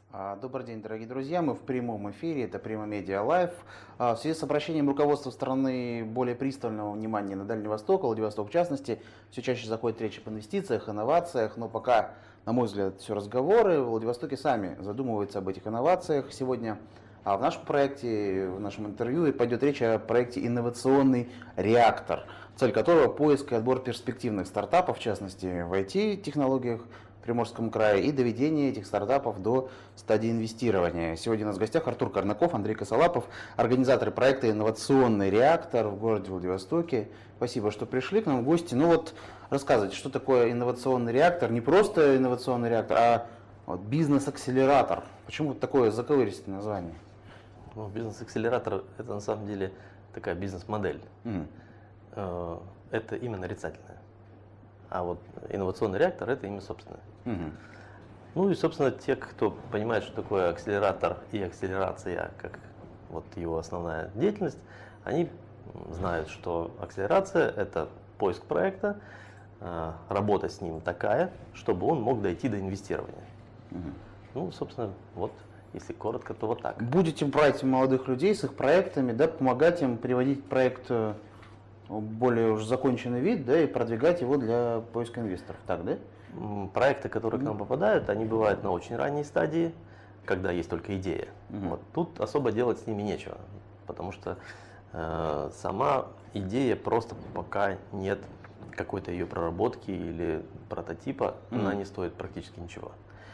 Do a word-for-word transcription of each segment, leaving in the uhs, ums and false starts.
А, Добрый день, дорогие друзья. Мы в прямом эфире, это Prima Media Live. А, В связи с обращением руководства страны более пристального внимания на Дальний Восток, Владивосток в частности, все чаще заходит речь об инвестициях, инновациях, но пока, на мой взгляд, все разговоры. В Владивостоке сами задумываются об этих инновациях. Сегодня а, в нашем проекте, в нашем интервью и пойдет речь о проекте «Инновационный реактор», цель которого поиск и отбор перспективных стартапов, в частности в ай ти-технологиях, в Приморском крае, и доведение этих стартапов до стадии инвестирования. Сегодня у нас в гостях Артур Карнаков, Андрей Косолапов, организаторы проекта «Инновационный реактор» в городе Владивостоке. Спасибо, что пришли к нам в гости. Ну вот, рассказывайте, что такое инновационный реактор? Не просто инновационный реактор, а вот бизнес-акселератор. Почему такое заковыристое название? Ну, бизнес-акселератор – это на самом деле такая бизнес-модель. Mm. Это именно нарицательное. А вот инновационный реактор – это имя собственное. Mm-hmm. Ну и, собственно, те, кто понимает, что такое акселератор и акселерация, как вот его основная деятельность, они знают, что акселерация – это поиск проекта, работа с ним такая, чтобы он мог дойти до инвестирования. Mm-hmm. Ну, собственно, вот, если коротко, то вот так. Будете брать молодых людей с их проектами, да, помогать им приводить проект в более уже законченный вид, да, и продвигать его для поиска инвесторов. Так, да? Проекты, которые к нам попадают, они бывают на очень ранней стадии, когда есть только идея. Mm-hmm. Вот. Тут особо делать с ними нечего, потому что э, сама идея просто пока нет какой-то ее проработки или прототипа, mm-hmm. она не стоит практически ничего.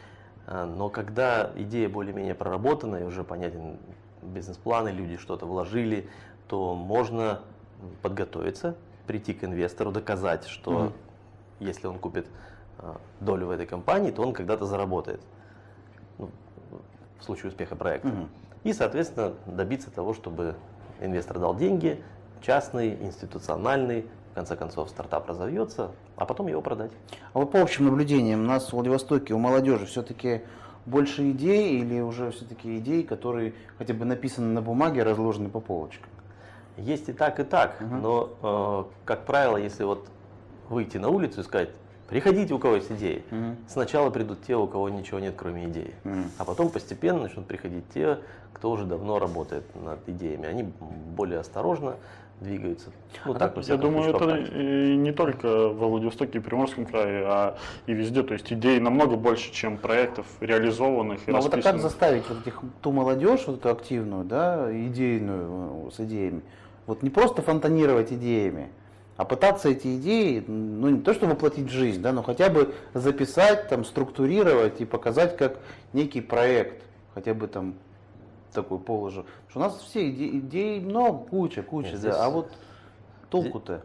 Но когда идея более-менее проработана и уже понятен бизнес-план, и люди что-то вложили, то можно подготовиться, прийти к инвестору, доказать, что mm-hmm. если он купит долю в этой компании, то он когда-то заработает, ну, в случае успеха проекта. Mm-hmm. И, соответственно, добиться того, чтобы инвестор дал деньги, частный, институциональный, в конце концов стартап разовьется, а потом его продать. А вот по общим наблюдениям, у нас в Владивостоке у молодежи все-таки больше идей или уже все-таки идей, которые хотя бы написаны на бумаге, разложены по полочкам? Есть и так, и так, Угу. но, э, как правило, если вот выйти на улицу и сказать, приходите, у кого есть идеи, угу. сначала придут те, у кого ничего нет, кроме идеи, угу. а потом постепенно начнут приходить те, кто уже давно работает над идеями. Они более осторожно двигаются. Ну, а так, так, я думаю, это и не только во Владивостоке и Приморском крае, а и везде. То есть идей намного больше, чем проектов реализованных и Но вот а расписанных. как заставить вот этих, ту молодежь, вот эту активную, да, идейную, с идеями, вот не просто фонтанировать идеями, а пытаться эти идеи, ну не то что воплотить в жизнь, да, но хотя бы записать, там, структурировать и показать как некий проект, хотя бы там такой положу. Потому что у нас все идеи, идей много, куча, куча, Нет, да, здесь, а вот толку-то?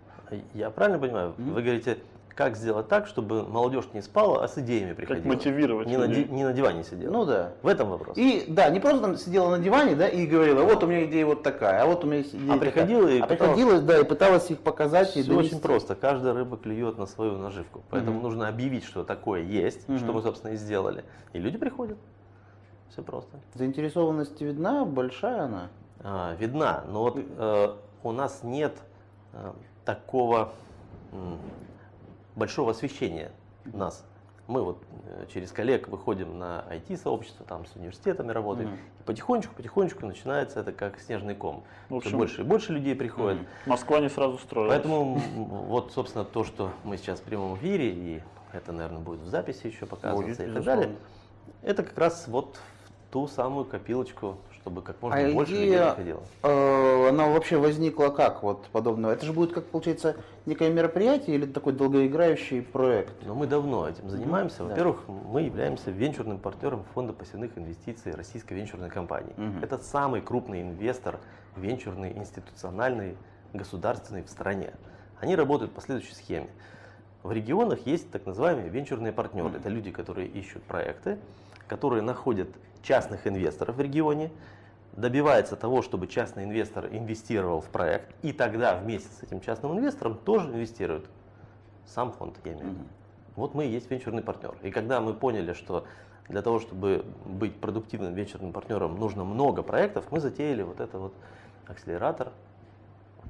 Я правильно понимаю? Mm-hmm. Вы говорите, как сделать так, чтобы молодежь не спала, а с идеями приходила? Как мотивировать не на, не на диване сидела. Ну да. В этом вопрос. И да, не просто там сидела на диване, да, и говорила, вот у меня идея вот такая, а вот у меня есть идея а такая. приходила и а пыталась... приходила, да, и пыталась их показать. Все и довести. очень просто. Каждая рыба клюет на свою наживку. Поэтому mm-hmm. нужно объявить, что такое есть, mm-hmm. что мы, собственно, и сделали. И люди приходят. Все просто. Заинтересованность видна, большая она? А, видна, но вот э, у нас нет э, такого э, большого освещения нас. Мы вот э, через коллег выходим на ай ти-сообщество, там с университетами работаем, mm-hmm. и потихонечку, потихонечку начинается это как снежный ком. В общем, все больше и больше людей приходит. Mm-hmm. Москва не сразу строилась. Поэтому вот, собственно, то, что мы сейчас в прямом эфире, и это, наверное, будет в записи еще показываться будет, и так далее, это как раз вот ту самую копилочку, чтобы как можно а больше идея, людей приходило. Э, она вообще возникла как вот подобного? Это же будет, как получается, некое мероприятие или такой долгоиграющий проект? Но мы давно этим занимаемся. Mm-hmm. Во-первых, да. мы являемся венчурным партнером Фонда пассивных инвестиций Российской венчурной компании. Mm-hmm. Это самый крупный инвестор, венчурный, институциональный, государственный в стране. Они работают по следующей схеме. В регионах есть так называемые венчурные партнеры. Mm-hmm. Это люди, которые ищут проекты, которые находят частных инвесторов в регионе, добивается того, чтобы частный инвестор инвестировал в проект, и тогда вместе с этим частным инвестором тоже инвестирует сам фонд, я имею в виду. Mm-hmm. Вот мы и есть венчурный партнер. И когда мы поняли, что для того, чтобы быть продуктивным венчурным партнером, нужно много проектов, мы затеяли вот это вот акселератор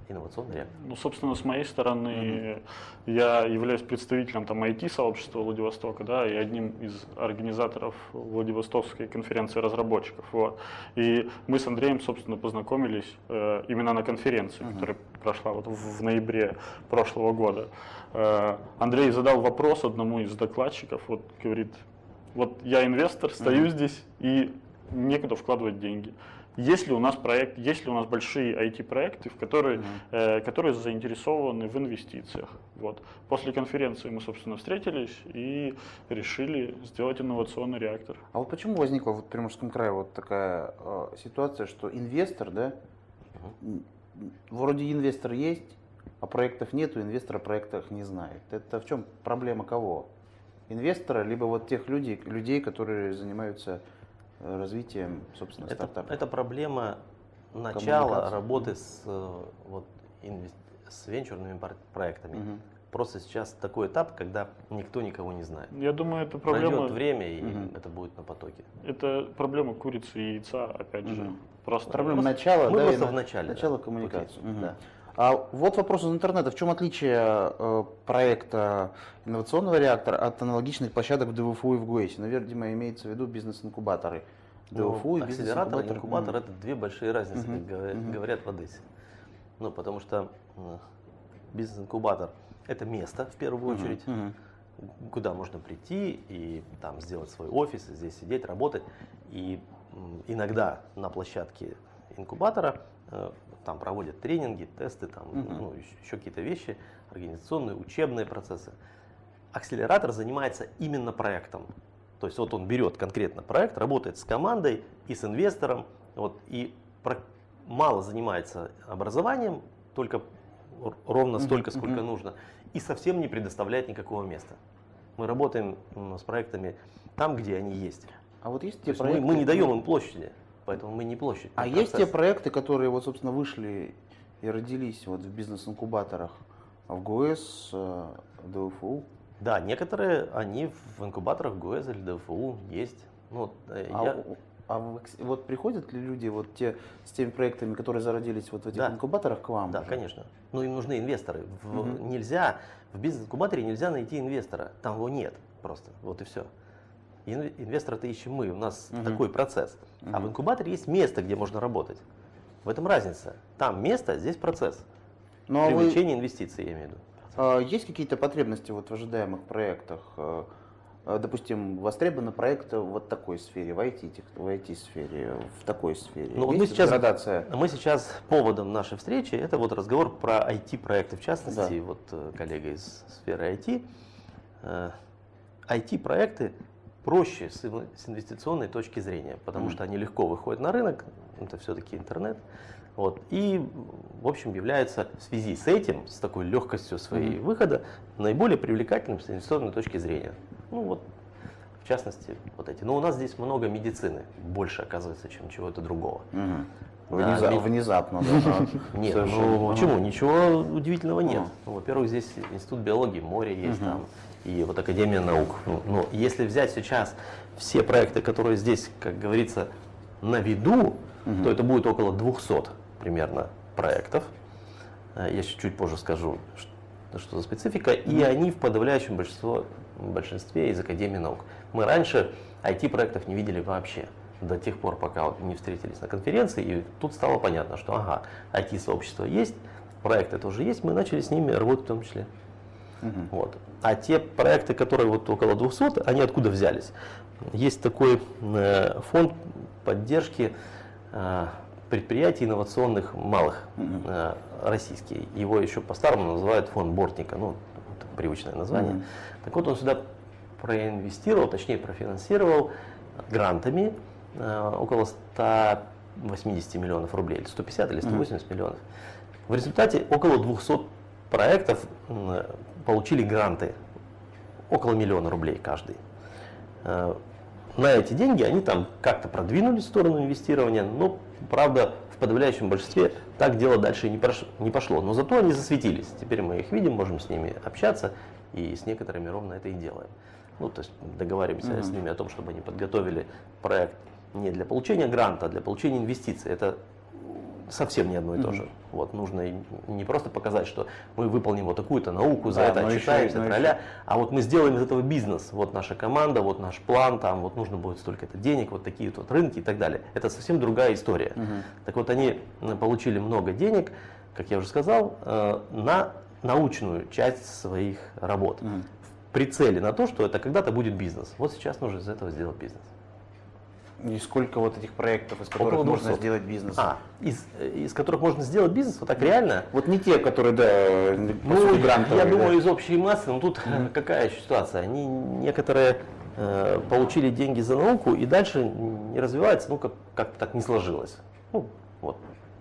инновационный реактор? Ну, собственно, с моей стороны, mm-hmm. я являюсь представителем там ай ти-сообщества Владивостока, да, и одним из организаторов Владивостокской конференции разработчиков. Вот. И мы с Андреем, собственно, познакомились э, именно на конференции, mm-hmm. которая прошла вот в, в ноябре прошлого года. Э, Андрей задал вопрос одному из докладчиков, вот говорит, вот я инвестор, стою mm-hmm. здесь и некуда вкладывать деньги. Есть ли у нас проект, есть ли у нас большие ай ти-проекты, в которые, mm-hmm. э, которые заинтересованы в инвестициях? Вот. После конференции мы, собственно, встретились и решили сделать инновационный реактор. А вот почему возникла вот в Приморском крае вот такая э, ситуация, что инвестор, да, mm-hmm. вроде инвестор есть, а проектов нету, инвестор о проектах не знает. Это в чем проблема кого? Инвестора, либо вот тех людей, людей, которые занимаются развитием, собственно, это, стартапа? Это проблема начала работы с, вот, инвест... с венчурными проектами. Угу. Просто сейчас такой этап, когда никто никого не знает. Я думаю, это проблема... Пройдет время, и угу. это будет на потоке. Это проблема курицы и яйца, опять угу. же. Просто... Проблема начала, Мы да, просто на... в начале. Начало да, коммуникации. Угу. Да. А вот вопрос из интернета. В чем отличие э, проекта инновационного реактора от аналогичных площадок в ДВФУ и в ГУЭСе? Наверное, видимо, имеется в виду бизнес-инкубаторы. ДВФУ ну, и акселератор и инкубатор mm-hmm. это две большие разницы, как mm-hmm. говорят в Одессе. Ну, потому что бизнес-инкубатор это место в первую mm-hmm. очередь, mm-hmm. куда можно прийти и там сделать свой офис, здесь сидеть, работать. И иногда на площадке инкубатора там проводят тренинги, тесты, там, mm-hmm. ну, еще какие-то вещи, организационные, учебные процессы. Акселератор занимается именно проектом. То есть вот он берет конкретно проект, работает с командой и с инвестором, вот, и про, мало занимается образованием, только ровно столько, сколько mm-hmm. нужно, и совсем не предоставляет никакого места. Мы работаем с проектами там, где они есть. А вот есть те есть проекты, мы, мы не даем им площади, поэтому мы не площадь. А есть те проекты, которые вот, собственно, вышли и родились вот в бизнес-инкубаторах, в ГУЭС, ДВФУ? Да, некоторые, они в инкубаторах ГУЭС или ДФУ есть. Ну, а я... а вот приходят ли люди вот те, с теми проектами, которые зародились вот в этих да. инкубаторах, к вам? Да, уже? Конечно. Но им нужны инвесторы. В, угу. Нельзя, в бизнес-инкубаторе нельзя найти инвестора. Там его нет просто. Вот и все. Инвестора-то ищем мы. У нас угу. такой процесс. Угу. А в инкубаторе есть место, где можно работать. В этом разница. Там место, здесь процесс. Ну, Привлечение вы... инвестиций, я имею в виду. Есть какие-то потребности вот в ожидаемых проектах? Допустим, востребованы проекты в вот такой сфере, в ай ти, в ай ти-сфере, в такой сфере. Ну, мы, сейчас, градация? мы сейчас поводом нашей встречи, это вот разговор про ай ти-проекты, в частности, да. вот коллега из сферы ай ти. ай ти-проекты проще с инвестиционной точки зрения, потому mm. что они легко выходят на рынок, это все-таки интернет. Вот, и, в общем, являются в связи с этим, с такой легкостью своей mm-hmm. выхода, наиболее привлекательным с инвестиционной точки зрения. Ну вот, в частности, вот эти. Но у нас здесь много медицины, больше оказывается, чем чего-то другого. Mm-hmm. Внезап, да, внезапно. Нет, ну почему? Ничего удивительного нет. Во-первых, здесь институт биологии, море есть там, и вот Академия наук. Но если взять сейчас все проекты, которые здесь, как говорится, на виду, то это будет около двухсот примерно проектов. Я чуть позже скажу, что, что за специфика. Mm-hmm. И они в подавляющем большинстве, большинстве из Академии наук. Мы раньше ай ти-проектов не видели вообще. До тех пор, пока вот не встретились на конференции. И тут стало понятно, что ага, ай ти-сообщество есть, проекты тоже есть. Мы начали с ними работать в том числе. Mm-hmm. Вот. А те проекты, которые вот около двухсот, они откуда взялись? Есть такой э, фонд поддержки э, предприятий инновационных малых, mm-hmm. э, российский. Его еще по-старому называют фонд Бортника, ну, это привычное название. Mm-hmm. Так вот, он сюда проинвестировал, точнее профинансировал грантами э, около ста восьмидесяти миллионов рублей, или сто пятьдесят или сто восемьдесят mm-hmm. миллионов. В результате около двухсот проектов э, получили гранты, около миллиона рублей каждый. Э, на эти деньги они там как-то продвинулись в сторону инвестирования, но, правда, в подавляющем большинстве так дело дальше не, прош... не пошло. Но зато они засветились. Теперь мы их видим, можем с ними общаться, и с некоторыми ровно это и делаем. Ну, то есть договариваемся mm-hmm. с ними о том, чтобы они подготовили проект не для получения гранта, а для получения инвестиций. Это совсем не одно и то же. Вот, нужно не просто показать, что мы выполним вот такую-то науку, за Да, это но отчитаемся, еще, но тра-ля, а вот мы сделаем из этого бизнес. Вот наша команда, вот наш план, там вот нужно будет столько-то денег, вот такие вот рынки и так далее. Это совсем другая история. Угу. Так вот, они получили много денег, как я уже сказал, э, на научную часть своих работ. Угу. В прицеле на то, что это когда-то будет бизнес. Вот сейчас нужно из этого сделать бизнес. И сколько вот этих проектов, из которых Около можно двухсот. сделать бизнес? А, из, из которых можно сделать бизнес, вот так реально? Вот не те, которые, да, по Ну, сути, грантовые, я да. думаю, из общей массы, но тут mm. какая еще ситуация? Они некоторые э, получили деньги за науку и дальше не развиваются, ну как, как-то так не сложилось. Ну, вот.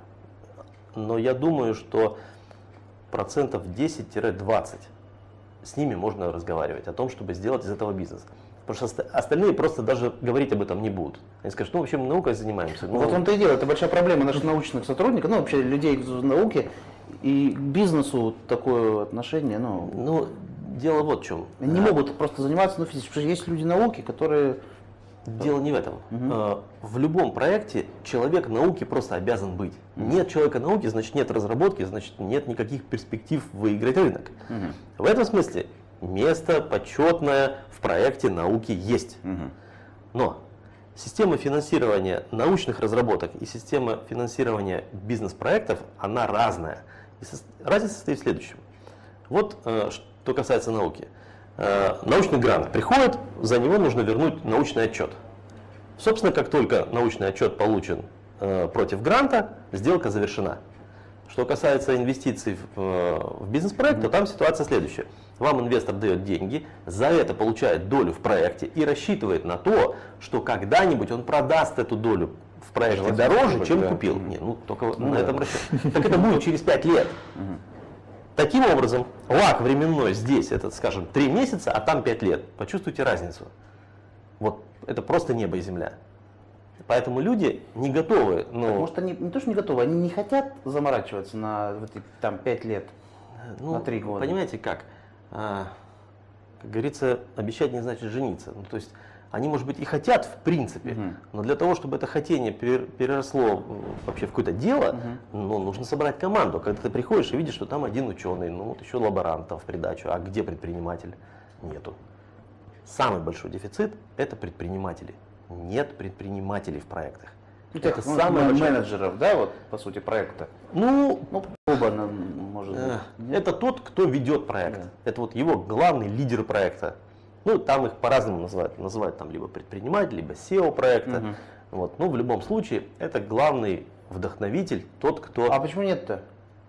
Но я думаю, что процентов десять-двадцать с ними можно разговаривать о том, чтобы сделать из этого бизнес. Потому что остальные просто даже говорить об этом не будут. Они скажут, ну вообще мы наукой занимаемся. Ну, вот он-то и дело, это большая проблема наших научных сотрудников, ну вообще людей из науки и к бизнесу такое отношение, ну, Ну, дело вот в чем. они не могут просто заниматься, ну, физически, потому что есть люди науки, которые... Дело не в этом. Мгм. В любом проекте человек науки просто обязан быть. Нет человека науки, значит нет разработки, значит нет никаких перспектив выиграть рынок. Мгм. В этом смысле место почетное в проекте науки есть. Мгм. Но система финансирования научных разработок и система финансирования бизнес-проектов, она разная. И со- разница состоит в следующем. Вот э, что касается науки. Э, научный грант приходит, за него нужно вернуть научный отчет. Собственно, как только научный отчет получен э, против гранта, сделка завершена. Что касается инвестиций в, э, в бизнес-проект, то там ситуация следующая. Вам инвестор дает деньги, за это получает долю в проекте и рассчитывает на то, что когда-нибудь он продаст эту долю в проекте Желательно, дороже, чтобы, чем да. купил. Мгм. Не, ну только Ну на да. этом расчет. Так это будет через пять лет. Таким образом, лаг временной здесь, это, скажем, три месяца, а там пять лет. Почувствуйте разницу. Вот это просто небо и земля. Поэтому люди не готовы. Ну, Может, они не то, что не готовы, они не хотят заморачиваться на вот эти, там пять лет. ну, на три года. Понимаете как? А, как говорится, обещать не значит жениться. Ну, то есть они, может быть, и хотят в принципе, Мгм. но для того, чтобы это хотение пере- переросло вообще в какое-то дело, Мгм. ну, нужно собрать команду. Когда ты приходишь и видишь, что там один ученый, ну вот еще лаборантов в придачу, а где предприниматель? Нету. Самый большой дефицит – это предприниматели. Нет предпринимателей в проектах. Ну, тех, Это ну, самый мен- большой- менеджеров, да, вот по сути проекта. Ну, Ну, оба, нам, может быть. Э, Это тот, кто ведет проект. Да. Это вот его главный лидер проекта. Ну, там их по-разному называют. Называют там либо предприниматель, либо сео проекта. Мгм. Вот. Ну, в любом случае, это главный вдохновитель, тот, кто... А почему нет-то?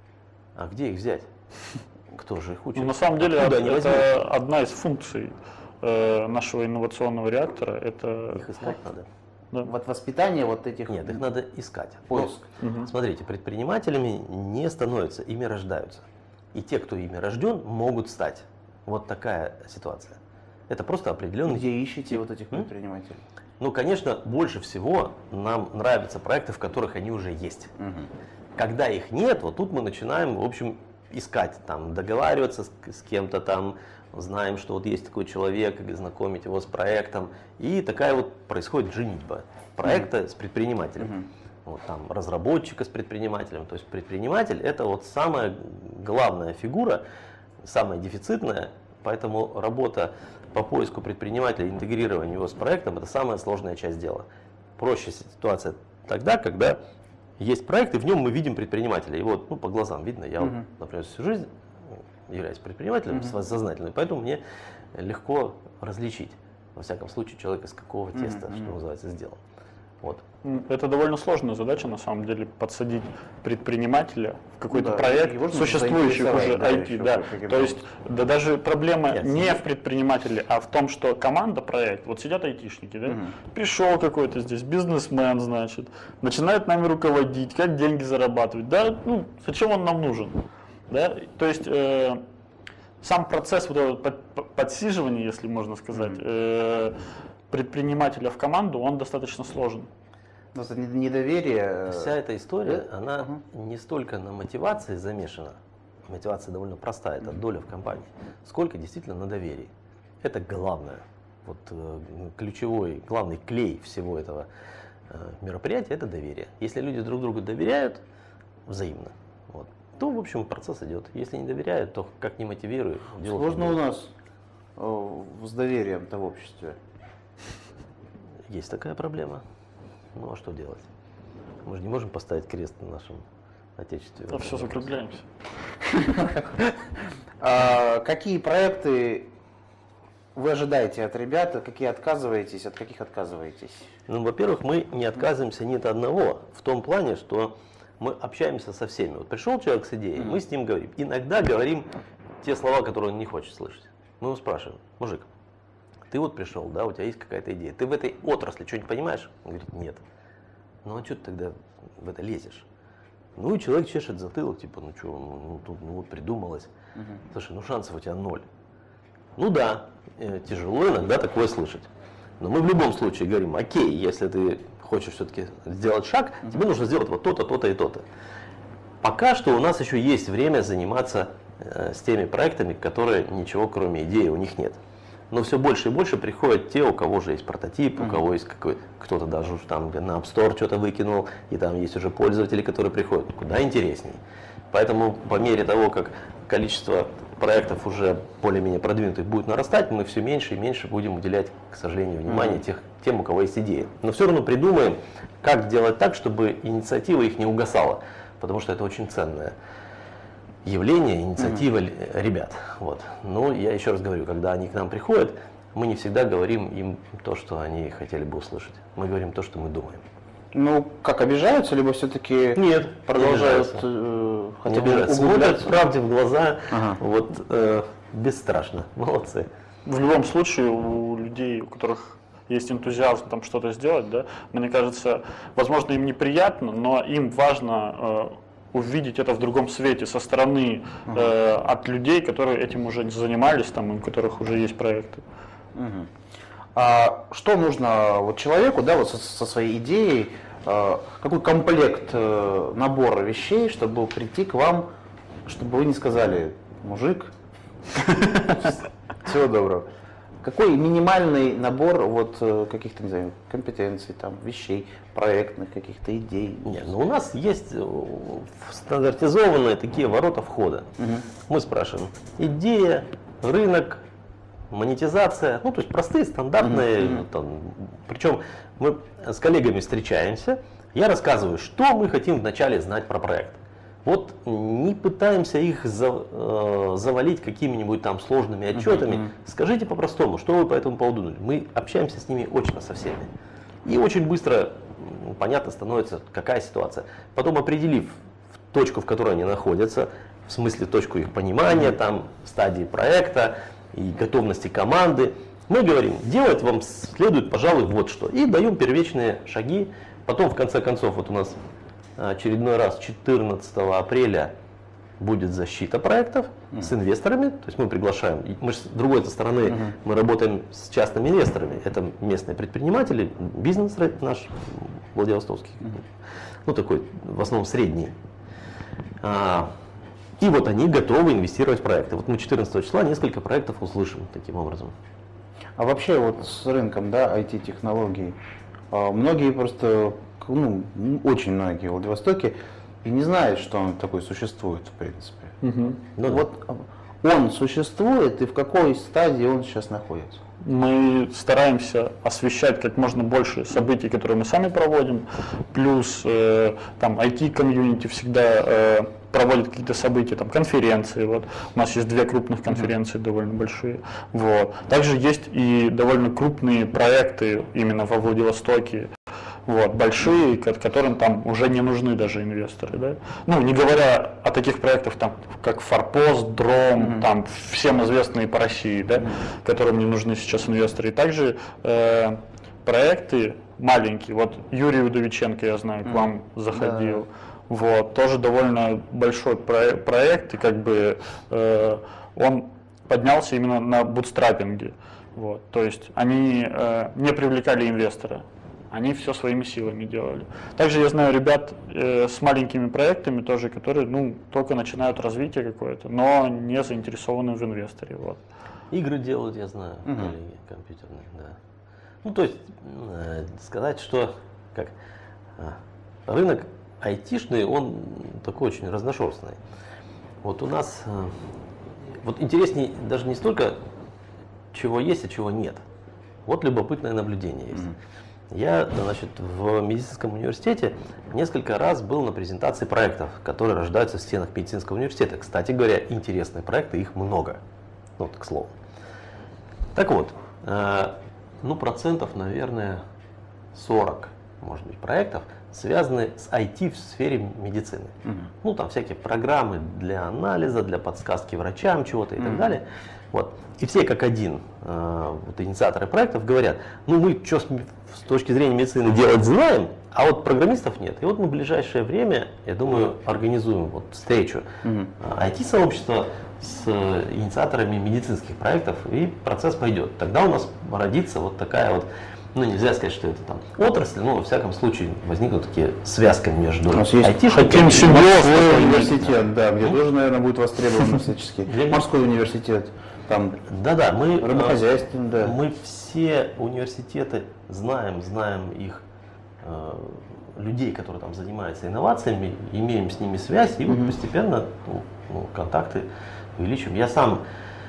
А где их взять? Кто же их учит? Ну, на самом деле Откуда это они возьмут? одна из функций э, нашего инновационного реактора. Это Их искать надо. да. Вот воспитание вот этих... Нет, их надо искать. Поиск. Но, Мгм. смотрите, предпринимателями не становятся, ими рождаются. И те, кто ими рожден, могут стать. Вот такая ситуация. Это просто определенный... Где ищете вот этих М? предпринимателей? Ну, конечно, больше всего нам нравятся проекты, в которых они уже есть. Мгм. Когда их нет, вот тут мы начинаем, в общем, искать, там, договариваться с, с кем-то там, знаем, что вот есть такой человек, или знакомить его с проектом. И такая вот происходит женитьба проекта с предпринимателем. Мгм. Вот там разработчика с предпринимателем. То есть предприниматель это вот самая главная фигура, самая дефицитная, поэтому работа по поиску предпринимателя, интегрированию его с проектом это самая сложная часть дела. Проще ситуация тогда, когда есть проект, и в нем мы видим предпринимателя. И вот ну, по глазам видно, я, вот, Мгм. например, всю жизнь являюсь предпринимателем Мгм. сознательным, поэтому мне легко различить, во всяком случае, человек из какого Мгм, теста, мгм. что называется, сделан. Вот. М, Это довольно сложная задача, на самом деле, подсадить предпринимателя в какой-то Ну да, проект его же нужно существующих заинтересовать, уже да, ай ти. еще Да. каким-то То есть, да, даже проблема Нет, не сидит- в предпринимателе, а в том, что команда проект, вот сидят айтишники, да, Мгм. пришел какой-то здесь бизнесмен, значит, начинает нами руководить, как деньги зарабатывать, да, ну, зачем он нам нужен, да, то есть, э, сам процесс вот этого под- под- подсиживания, если можно сказать, э, предпринимателя в команду, он достаточно сложен. Просто не- недоверие. Вся эта история, Да? она Ага. не столько на мотивации замешана, мотивация довольно простая, это доля в компании, сколько действительно на доверии. Это главное, вот э, ключевой, главный клей всего этого э, мероприятия – это доверие. Если люди друг другу доверяют, взаимно. Вот. То, в общем, процесс идет. Если не доверяют, то как не мотивируют. Сложно у нас э, с доверием-то в обществе. Есть такая проблема. Ну а что делать? Мы же не можем поставить крест на нашем отечестве. Да, все закругляемся. Какие проекты вы ожидаете от ребят, какие отказываетесь, от каких отказываетесь? Ну, во-первых, мы не отказываемся ни от одного, в том плане, что мы общаемся со всеми. Вот пришел человек с идеей, мы с ним говорим. Иногда говорим те слова, которые он не хочет слышать. Мы его спрашиваем: мужик, ты вот пришел, да, у тебя есть какая-то идея, ты в этой отрасли что-нибудь понимаешь? Он говорит: нет. Ну а что ты тогда в это лезешь? Ну и человек чешет затылок, типа, ну что, ну, тут ну, вот придумалось. Угу. Слушай, ну шансов у тебя ноль. Ну да, э, тяжело иногда такое слышать. Но мы в любом случае говорим: окей, если ты хочешь все-таки сделать шаг, угу. тебе нужно сделать вот то-то, то-то и то-то. Пока что у нас еще есть время заниматься э, с теми проектами, которые ничего кроме идеи у них нет. Но все больше и больше приходят те, у кого уже есть прототип, uh-huh. у кого есть какой, кто-то даже уж там на App Store что-то выкинул, и там есть уже пользователи, которые приходят. Куда интересней. Поэтому по мере того, как количество проектов уже более-менее продвинутых будет нарастать, мы все меньше и меньше будем уделять, к сожалению, внимание uh-huh. тех, тем, у кого есть идеи. Но все равно придумаем, как сделать так, чтобы инициатива их не угасала, потому что это очень ценное явление, инициатива mm-hmm. ребят. Вот. Но я еще раз говорю, когда они к нам приходят, мы не всегда говорим им то, что они хотели бы услышать. Мы говорим то, что мы думаем. Ну, как, обижаются, либо все-таки нет, продолжают не э, хотя бы углубляться? Смотрят правде в глаза, ага. вот, э, бесстрашно. Молодцы. В любом случае, у людей, у которых есть энтузиазм там что-то сделать, да, мне кажется, возможно, им неприятно, но им важно э, увидеть это в другом свете, со стороны, uh-huh. э, от людей, которые этим уже занимались, там, у которых уже есть проекты. Uh-huh. А что нужно вот человеку, да, вот со, со своей идеей, э, какой комплект э, набора вещей, чтобы прийти к вам, чтобы вы не сказали: мужик, всего доброго. Какой минимальный набор вот каких-то, не знаю, компетенций, там, вещей, проектных каких-то идей? Нет, ну у нас есть стандартизованные такие ворота входа. Угу. Мы спрашиваем: идея, рынок, монетизация, ну то есть простые, стандартные. Угу. Там, причем мы с коллегами встречаемся, я рассказываю, что мы хотим вначале знать про проект. Вот не пытаемся их за, э, завалить какими-нибудь там сложными отчетами. Uh-huh. Скажите по-простому, что вы по этому поводу думаете. Мы общаемся с ними очно со всеми. И очень быстро понятно становится, какая ситуация. Потом, определив точку, в которой они находятся, в смысле точку их понимания, uh-huh. там, стадии проекта и готовности команды, мы говорим: делать вам следует, пожалуй, вот что. И даем первичные шаги. Потом, в конце концов, вот у нас очередной раз четырнадцатого апреля будет защита проектов uh-huh. с инвесторами, то есть мы приглашаем, мы с другой стороны uh-huh. мы работаем с частными инвесторами, это местные предприниматели, бизнес наш Владивостокский, uh-huh. ну такой в основном средний. А, и вот они готовы инвестировать в проекты. Вот мы четырнадцатого числа несколько проектов услышим таким образом. А вообще вот с рынком, да, ай ти-технологий, многие просто, ну, очень многие в Владивостоке и не знают, что он такой существует, в принципе. Угу. Ну, вот он существует, и в какой стадии он сейчас находится? Мы стараемся освещать как можно больше событий, которые мы сами проводим, плюс э, там ай ти-комьюнити всегда э, проводит какие-то события, там конференции. Вот. У нас есть две крупных конференции, mm-hmm. довольно большие. Вот. Также есть и довольно крупные проекты именно во Владивостоке. Вот, большие, которым там уже не нужны даже инвесторы. Да? Ну, не говоря о таких проектах, там, как Форпост, Дром, mm-hmm. там, всем известные по России, да, mm-hmm. которым не нужны сейчас инвесторы. И также э, проекты маленькие. Вот Юрий Удовиченко, я знаю, mm-hmm. к вам заходил. Да. Вот, тоже довольно большой про- проект, и как бы э, он поднялся именно на бутстрапинге. Вот, то есть они э, не привлекали инвестора. Они все своими силами делали. Также я знаю ребят э, с маленькими проектами тоже, которые ну, только начинают развитие какое-то, но не заинтересованы в инвесторе. Вот. Игры делают, я знаю, угу. коллеги компьютерные, да. Ну, то есть, э, сказать, что как, э, рынок айтишный, он такой очень разношерстный. Вот у нас, вот интереснее даже не столько, чего есть, а чего нет. Вот любопытное наблюдение есть. Mm-hmm. Я, значит, в медицинском университете несколько раз был на презентации проектов, которые рождаются в стенах медицинского университета. Кстати говоря, интересные проекты, их много. Ну, вот, к слову. Так вот, э, ну, процентов, наверное, сорок, может быть, проектов связаны с ай ти в сфере медицины. Mm-hmm. Ну, там всякие программы для анализа, для подсказки врачам, чего-то и mm-hmm. так далее. Вот. И все как один э, вот, инициаторы проектов говорят, ну мы что с, с точки зрения медицины делать знаем, а вот программистов нет. И вот мы в ближайшее время, я думаю, организуем вот встречу mm-hmm. ай ти-сообщества с инициаторами медицинских проектов, и процесс пойдет. Тогда у нас родится вот такая вот, ну нельзя сказать, что это там отрасль, но во всяком случае возникнут такие связки между айтишниками. Свой университет, да, где тоже, наверное, будет востребован всячески. Морской университет. Там да-да, мы, рыбохозяйственный, да. Мы все университеты знаем, знаем их э, людей, которые там занимаются инновациями, имеем с ними связь, и mm-hmm. вот постепенно ну, ну, контакты увеличим. Я сам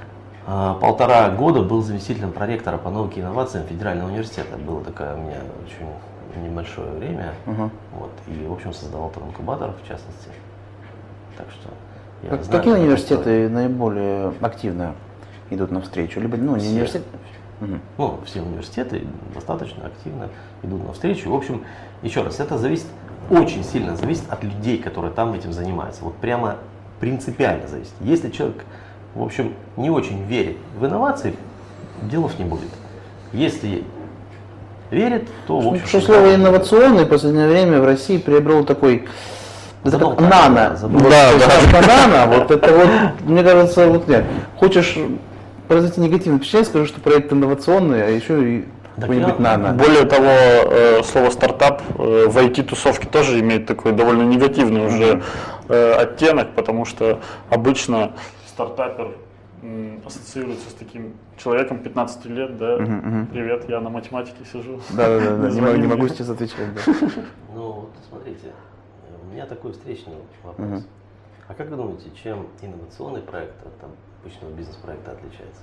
э, полтора года был заместителем проректора по науке и инновациям Федерального университета. Было такое у меня очень небольшое время. Mm-hmm. Вот, и, в общем, создавал там инкубатор, в частности. Так что я как, знаю, какие университеты наиболее активно идут навстречу? Либо, ну, не все. университет. Угу. Ну, все университеты достаточно активно идут навстречу. В общем, еще раз, это зависит, очень сильно зависит от людей, которые там этим занимаются. Вот прямо принципиально зависит. Если человек, в общем, не очень верит в инновации, делов не будет. Если верит, то, в общем... Что слово инновационный в последнее время в России приобрел такой... Это как нано. Да, да. Нано, вот это вот, мне кажется, вот нет. Хочешь произвести негативное впечатление, скажу, что проект инновационный, а еще и какой-нибудь нано. Более того, слово стартап в ай ти-тусовке тоже имеет такой довольно негативный уже оттенок, потому что обычно стартапер ассоциируется с таким человеком пятнадцати лет, да, uh-huh, uh-huh. привет, я на математике сижу. Да, да, да, да. Не, могу, не могу сейчас отвечать. Да. Ну, вот смотрите, у меня такой встречный вопрос. Uh-huh. А как вы думаете, чем инновационный проект от обычного бизнес-проекта отличается?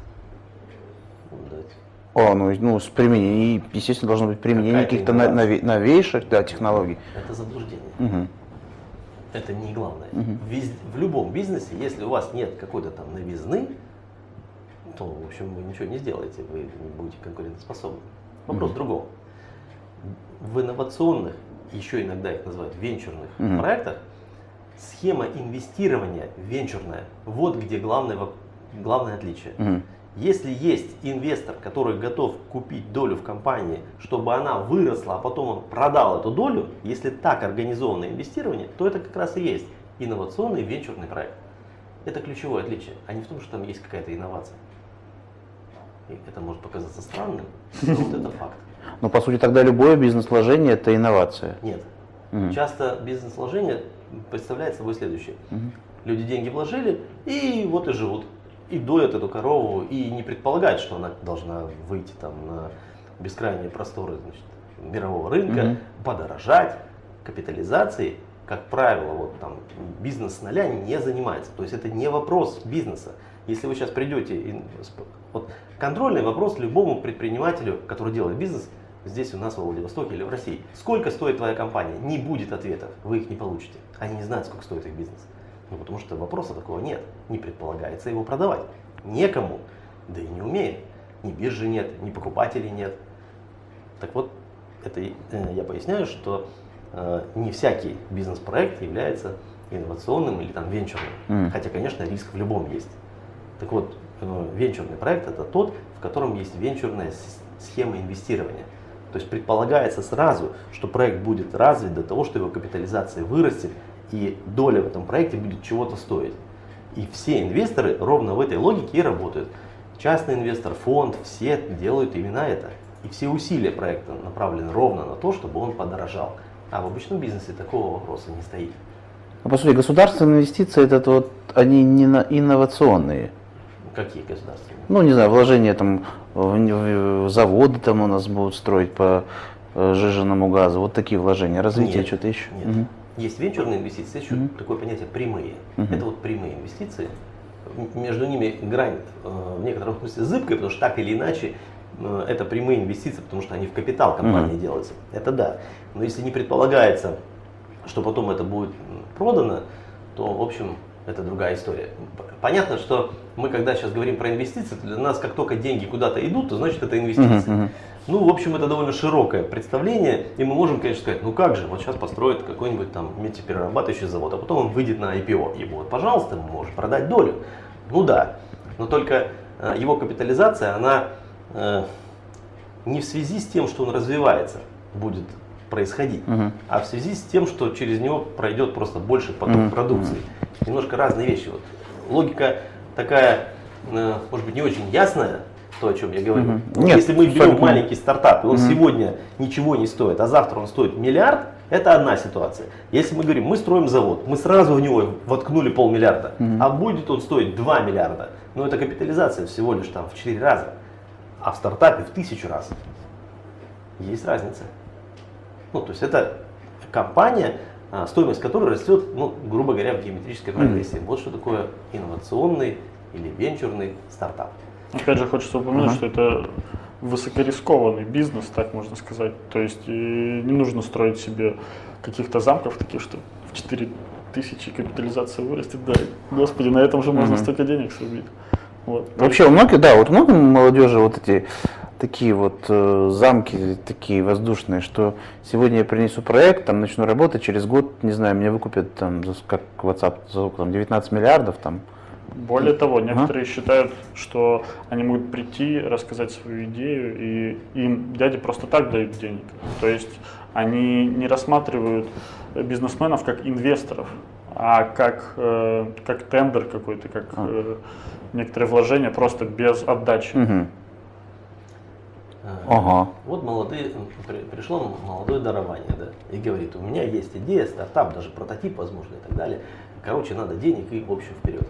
Ну, давайте. О, ну, ну, с применением, естественно, должно быть применение каких-то новей, новейших да, технологий. Это заблуждение. Uh-huh. Это не главное. Uh-huh. Вез, в любом бизнесе, если у вас нет какой-то там новизны, то, в общем, вы ничего не сделаете, вы не будете конкурентоспособны. Вопрос uh-huh. в другом. В инновационных, еще иногда их называют венчурных uh-huh. проектах, схема инвестирования венчурная, вот где главное, главное отличие. Uh-huh. Если есть инвестор, который готов купить долю в компании, чтобы она выросла, а потом он продал эту долю, если так организовано инвестирование, то это как раз и есть инновационный венчурный проект. Это ключевое отличие, а не в том, что там есть какая-то инновация. И это может показаться странным, но вот это факт. Но по сути тогда любое бизнес-вложение это инновация. Нет. Угу. Часто бизнес-вложение представляет собой следующее. Угу. Люди деньги вложили и вот и живут. И доят эту корову, и не предполагают, что она должна выйти там на бескрайние просторы, значит, мирового рынка, mm-hmm. подорожать, капитализацией. Как правило, вот там бизнес с нуля не занимается. То есть это не вопрос бизнеса. Если вы сейчас придете, вот контрольный вопрос любому предпринимателю, который делает бизнес здесь у нас во Владивостоке или в России. Сколько стоит твоя компания? Не будет ответов, вы их не получите. Они не знают, сколько стоит их бизнес. Ну, потому что вопроса такого нет, не предполагается его продавать. Некому, да и не умеет. Ни биржи нет, ни покупателей нет. Так вот, это я поясняю, что э, не всякий бизнес-проект является инновационным или там венчурным. Mm. Хотя, конечно, риск в любом есть. Так вот, э, венчурный проект это тот, в котором есть венчурная схема инвестирования. То есть предполагается сразу, что проект будет развит до того, что его капитализация вырастет, и доля в этом проекте будет чего-то стоить. И все инвесторы ровно в этой логике и работают. Частный инвестор, фонд, все делают именно это. И все усилия проекта направлены ровно на то, чтобы он подорожал. А в обычном бизнесе такого вопроса не стоит. А по сути, государственные инвестиции, это вот, они не инновационные. Какие государственные? Ну, не знаю, вложения там в, в заводы там у нас будут строить по сжиженному газу. Вот такие вложения. Развитие, нет, что-то еще? Нет. Угу. есть венчурные инвестиции, есть еще Мгм. такое понятие прямые. Мгм. Это вот прямые инвестиции. М- Между ними грань э, в некотором смысле зыбкая, потому что так или иначе э, это прямые инвестиции, потому что они в капитал компании Мгм. делаются. Это да. Но если не предполагается, что потом это будет м, продано, то, в общем, это другая история. П- Понятно, что мы, когда сейчас говорим про инвестиции, то для нас, как только деньги куда-то идут, то значит это инвестиции. Мгм, мгм. Ну, в общем, это довольно широкое представление, и мы можем, конечно, сказать, ну как же, вот сейчас построят какой-нибудь там нефтеперерабатывающий завод, а потом он выйдет на ай пи о, и вот, пожалуйста, можешь продать долю. Ну да, но только э, его капитализация, она э, не в связи с тем, что он развивается, будет происходить, Мгм. а в связи с тем, что через него пройдет просто больше поток Мгм. продукции. Немножко разные вещи. Вот. Логика такая, э, может быть, не очень ясная, то, о чем я говорю. Мгм. Вот Нет, если мы берем абсолютно. маленький стартап, и он Мгм. сегодня ничего не стоит, а завтра он стоит миллиард, это одна ситуация. Если мы говорим, мы строим завод, мы сразу в него воткнули полмиллиарда, Мгм. а будет он стоить два миллиарда, но это капитализация всего лишь там в четыре раза, а в стартапе в тысячу раз. Есть разница. Ну, то есть это компания, а, стоимость которой растет, ну, грубо говоря, в геометрической прогрессии. Вот что такое инновационный или венчурный стартап. Опять же, хочется упомянуть, Ага. что это высокорискованный бизнес, так можно сказать. То есть и не нужно строить себе каких-то замков таких, что в четыре тысячи капитализация вырастет. Да, господи, на этом же можно Мгм. столько денег срубить. Вот. Вообще у многих, да, вот много молодежи вот эти такие вот э, замки, такие воздушные, что сегодня я принесу проект, там начну работать, через год, не знаю, мне выкупят там, за, как WhatsApp, за сколько там, девятнадцать миллиардов там. Более того, некоторые считают, что они могут прийти, рассказать свою идею, и им дяди просто так дают денег. То есть они не рассматривают бизнесменов как инвесторов, а как, э, как тендер какой-то, как э, некоторые вложения просто без отдачи. Мгм. А, Ага. Вот молодые, при- пришло молодое дарование, да, и говорит, у меня есть идея, стартап, даже прототип, возможно, и так далее. Короче, надо денег и, в общем, вперед.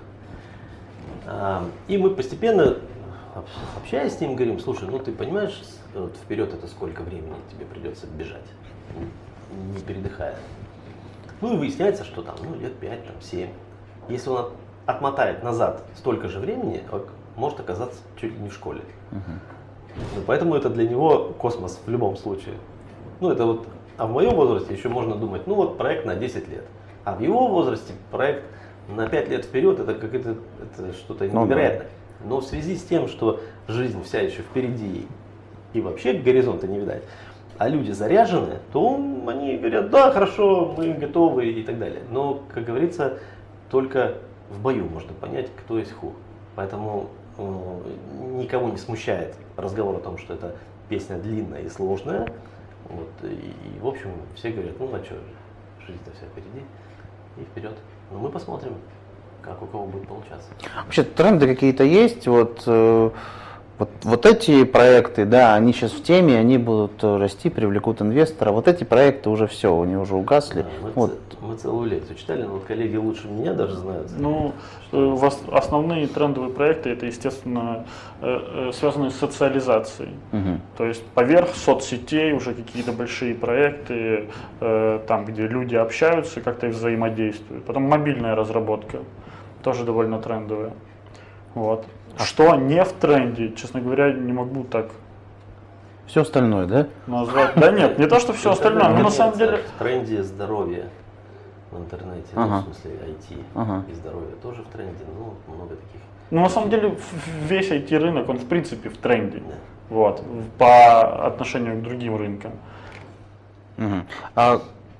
А, И мы постепенно, об- общаясь с ним, говорим, слушай, ну ты понимаешь, с- вот вперед это сколько времени тебе придется бежать, н- не передыхая. Ну и выясняется, что там, ну, лет пять, там, семь. Если он от- отмотает назад столько же времени, как может оказаться чуть ли не в школе. Мгм. Ну, поэтому это для него космос в любом случае. Ну, это вот, а в моем возрасте еще можно думать, ну вот проект на десять лет. А в его возрасте проект на пять лет вперед, это как это, это что-то Ну да. невероятное. Но в связи с тем, что жизнь вся еще впереди и вообще горизонта не видать, а люди заряжены, то они говорят, да, хорошо, мы готовы и так далее. Но, как говорится, только в бою можно понять, кто есть ху. Поэтому э, никого не смущает разговор о том, что эта песня длинная и сложная. Вот, и, и, в общем, все говорят, ну а что, жизнь-то вся впереди и вперед. Но мы посмотрим, как у кого будет получаться. Вообще тренды какие-то есть, вот, э, вот, вот эти проекты, да, они сейчас в теме, они будут э, расти, привлекут инвестора. Вот эти проекты уже все, они уже угасли. Да, мы, Вот. ц- мы целую лекцию читали, но вот коллеги лучше меня даже знают. Ну, что- э, вос- основные трендовые проекты это, естественно, э, э, связаны с социализацией. Мгм. То есть поверх соцсетей уже какие-то большие проекты, э, там, где люди общаются, как-то и взаимодействуют. Потом мобильная разработка, тоже довольно трендовая. Вот. Что не в тренде, честно говоря, не могу так Все остальное, да? назвать. Да нет, не то, что все остальное, но на самом деле... В тренде здоровье в интернете, Ага. ну, в смысле ай ти Ага. и здоровье тоже в тренде, ну, много таких. Ну, на самом деле, в- весь ай ти-рынок, он в принципе в тренде. Да. Вот, по отношению к другим рынкам. Мгм. А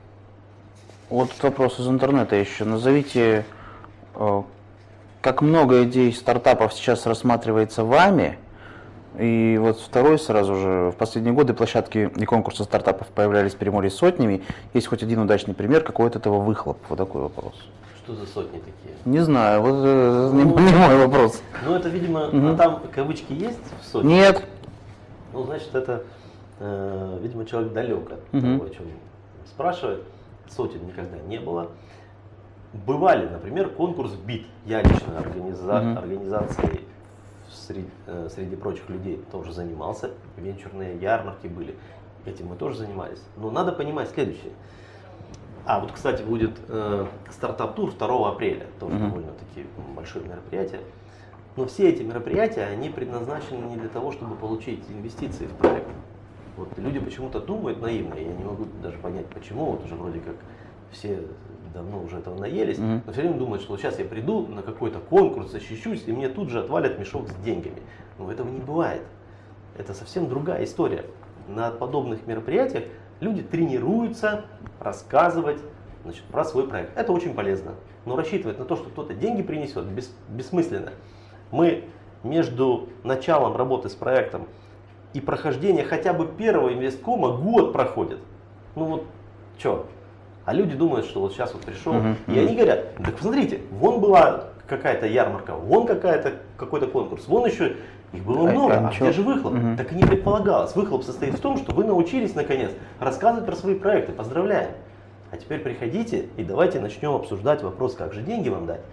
вот вопрос из интернета еще. Назовите, э, как много идей стартапов сейчас рассматривается вами. И вот второй сразу же. В последние годы площадки и конкурсы стартапов появлялись в Приморье сотнями. Есть хоть один удачный пример, какой от этого выхлоп? Вот такой вопрос. Что за сотни такие? Не знаю, вот э, не, Ну, не мой вопрос. Ну, это, видимо, Мгм. а там кавычки есть в сотне? Нет. Ну, значит, это, э, видимо, человек далек от Мгм. того, о чем спрашивает. Сотен никогда не было. Бывали, например, конкурс БИТ. Я лично организа- Мгм. организацией среди, э, среди прочих людей тоже занимался. Венчурные ярмарки были. Этим мы тоже занимались. Но надо понимать следующее. А, вот, кстати, будет э, стартап-тур второго апреля, тоже Мгм. довольно-таки большое мероприятие. Но все эти мероприятия, они предназначены не для того, чтобы получить инвестиции в проект. Вот люди почему-то думают наивно, я не могу даже понять почему, вот уже вроде как все давно уже этого наелись, Мгм. но все время думают, что вот сейчас я приду на какой-то конкурс, защищусь, и мне тут же отвалят мешок с деньгами. Но этого не бывает. Это совсем другая история. На подобных мероприятиях люди тренируются рассказывать, значит, про свой проект. Это очень полезно. Но рассчитывать на то, что кто-то деньги принесет, бес, бессмысленно. Мы между началом работы с проектом и прохождением хотя бы первого инвесткома год проходит. Ну вот, что? А люди думают, что вот сейчас вот пришел, Мгм, и мгм. они говорят, да посмотрите, вон была какая-то ярмарка, вон какая-то, какой-то конкурс, вон еще, их было А- много, а а, ничего? где же выхлоп? Мгм. Так и не предполагалось. Выхлоп состоит в том, что вы научились наконец рассказывать про свои проекты, поздравляем. А теперь приходите и давайте начнем обсуждать вопрос, как же деньги вам дать.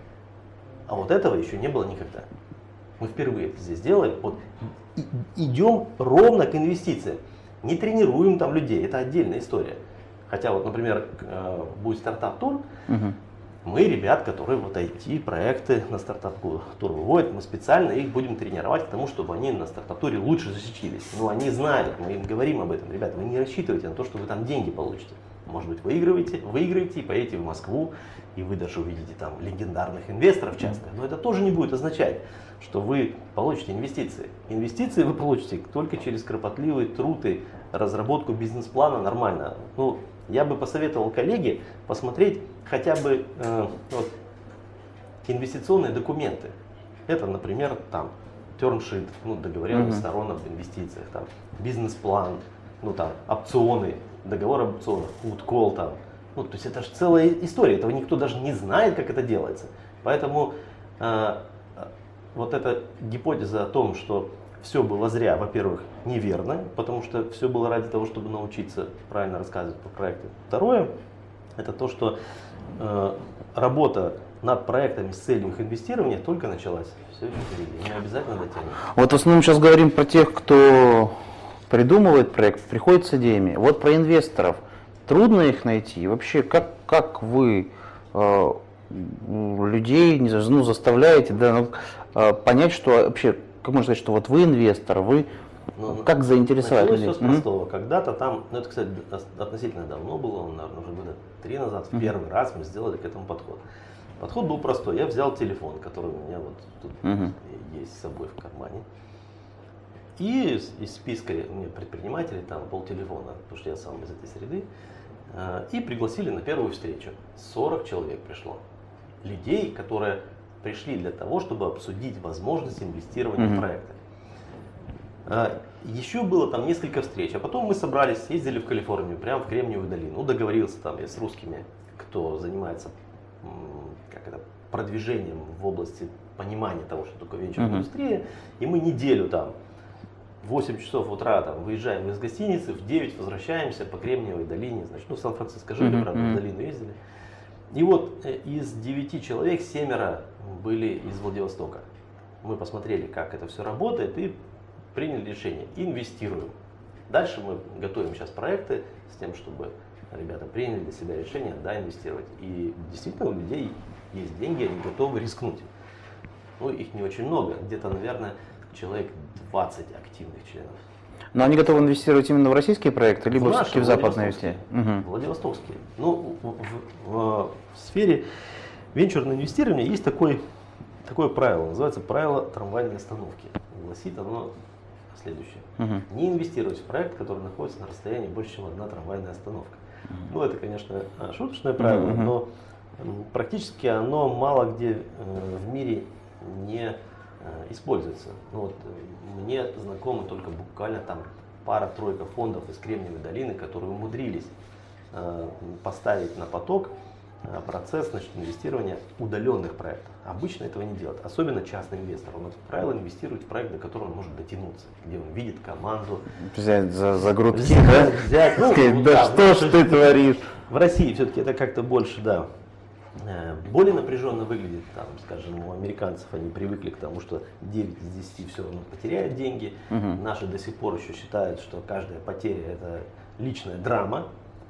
А вот этого еще не было никогда. Мы впервые это здесь делаем. Вот и- идем ровно к инвестициям. Не тренируем там людей, это отдельная история. Хотя вот, например, к- э, будет стартап-тур, Мгм. мы ребят, которые вот ай ти-проекты на стартап-тур выводят, мы специально их будем тренировать к тому, чтобы они на стартап-туре лучше защитились. Но они знают, мы им говорим об этом. Ребята, вы не рассчитывайте на то, что вы там деньги получите. Может быть, выигрываете, выиграете и поедете в Москву, и вы даже увидите там легендарных инвесторов частных. Но это тоже не будет означать, что вы получите инвестиции. Инвестиции вы получите только через кропотливый труд и разработку бизнес-плана нормально. Ну, я бы посоветовал коллеге посмотреть хотя бы э, вот, инвестиционные документы. Это, например, там термшит, ну, договоренность Мгм. сторон об инвестициях, там, бизнес-план, ну там опционы, договор об опционах, пут-колл там. Ну, то есть это же целая история, этого никто даже не знает, как это делается. Поэтому э, вот эта гипотеза о том, что все было зря, во-первых, неверно, потому что все было ради того, чтобы научиться правильно рассказывать про проекты. Второе, это то, что э, работа над проектами с целью их инвестирования только началась. Все еще впереди, мы обязательно дотянем. Вот в основном сейчас говорим про тех, кто придумывает проект, приходит с идеями. Вот про инвесторов. Трудно их найти. Вообще, как, как вы э, людей не знаю, ну, заставляете да, ну, э, понять, что вообще, как можно сказать, что вот вы инвестор, вы Ну, как заинтересовать началось людей? все с Мгм. простого. Когда-то там, ну это, кстати, ос- относительно давно было, наверное, уже года три назад, в Мгм. первый раз мы сделали к этому подход. Подход был простой. Я взял телефон, который у меня вот тут Мгм. есть с собой в кармане. И из, из списка у меня предпринимателей, там полтелефона, потому что я сам из этой среды, э, и пригласили на первую встречу. сорок человек пришло. Людей, которые пришли для того, чтобы обсудить возможность инвестирования Мгм. в проекты. А, Еще было там несколько встреч, а потом мы собрались, ездили в Калифорнию, прямо в Кремниевую долину. Ну, договорился там я с русскими, кто занимается м, как это, продвижением в области понимания того, что такое венчурная Мгм. индустрия. И мы неделю там, в восемь часов утра там, выезжаем из гостиницы, в девять возвращаемся по Кремниевой долине. Значит, ну, в Сан-Франциско жили, Мгм, правда, мгм. в долину ездили. И вот э, из девяти человек семеро были из Владивостока. Мы посмотрели, как это все работает, и приняли решение, инвестируем. Дальше мы готовим сейчас проекты с тем, чтобы ребята приняли для себя решение, да, инвестировать. И действительно у людей есть деньги, они готовы рискнуть. Ну, их не очень много, где-то, наверное, человек двадцать активных членов. Но они готовы инвестировать именно в российские проекты, либо наши, все-таки в западные Владивостокские. все? Мгм. Владивостокские. Ну, в, в- в- в сфере венчурного инвестирования есть такой, такое правило, называется правило трамвайной остановки. Гласит оно следующее. Мгм. Не инвестировать в проект, который находится на расстоянии больше, чем одна трамвайная остановка. Ну, это, конечно, шуточное правило, Мгм. но м, практически оно мало где э, в мире не э, используется. Ну, вот, э, мне знакомы только буквально там пара-тройка фондов из Кремниевой долины, которые умудрились э, поставить на поток э, процесс, значит, инвестирования удаленных проектов. Обычно этого не делают, особенно частный инвестор. Он, как правило, инвестирует в проект, до которого он может дотянуться, где он видит команду. Взять за, за грудки, Взять, да? взять, ну, Сказать, вот да да, что ж ты творишь? В России все-таки это как-то больше, да, э, более напряженно выглядит. Там, скажем, у американцев они привыкли к тому, что девять из десяти все равно потеряют деньги. Мгм. Наши до сих пор еще считают, что каждая потеря это личная драма.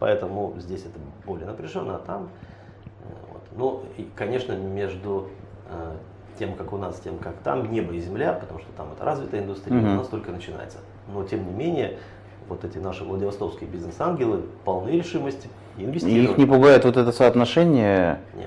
поэтому здесь это более напряженно, а там, вот. Ну, и, конечно, между тем, как у нас, тем, как там, небо и земля, потому что там это развитая индустрия, mm-hmm. у нас только начинается. Но, тем не менее, вот эти наши владивостокские бизнес-ангелы полны решимости инвестировать. И их не пугает вот это соотношение? Нет,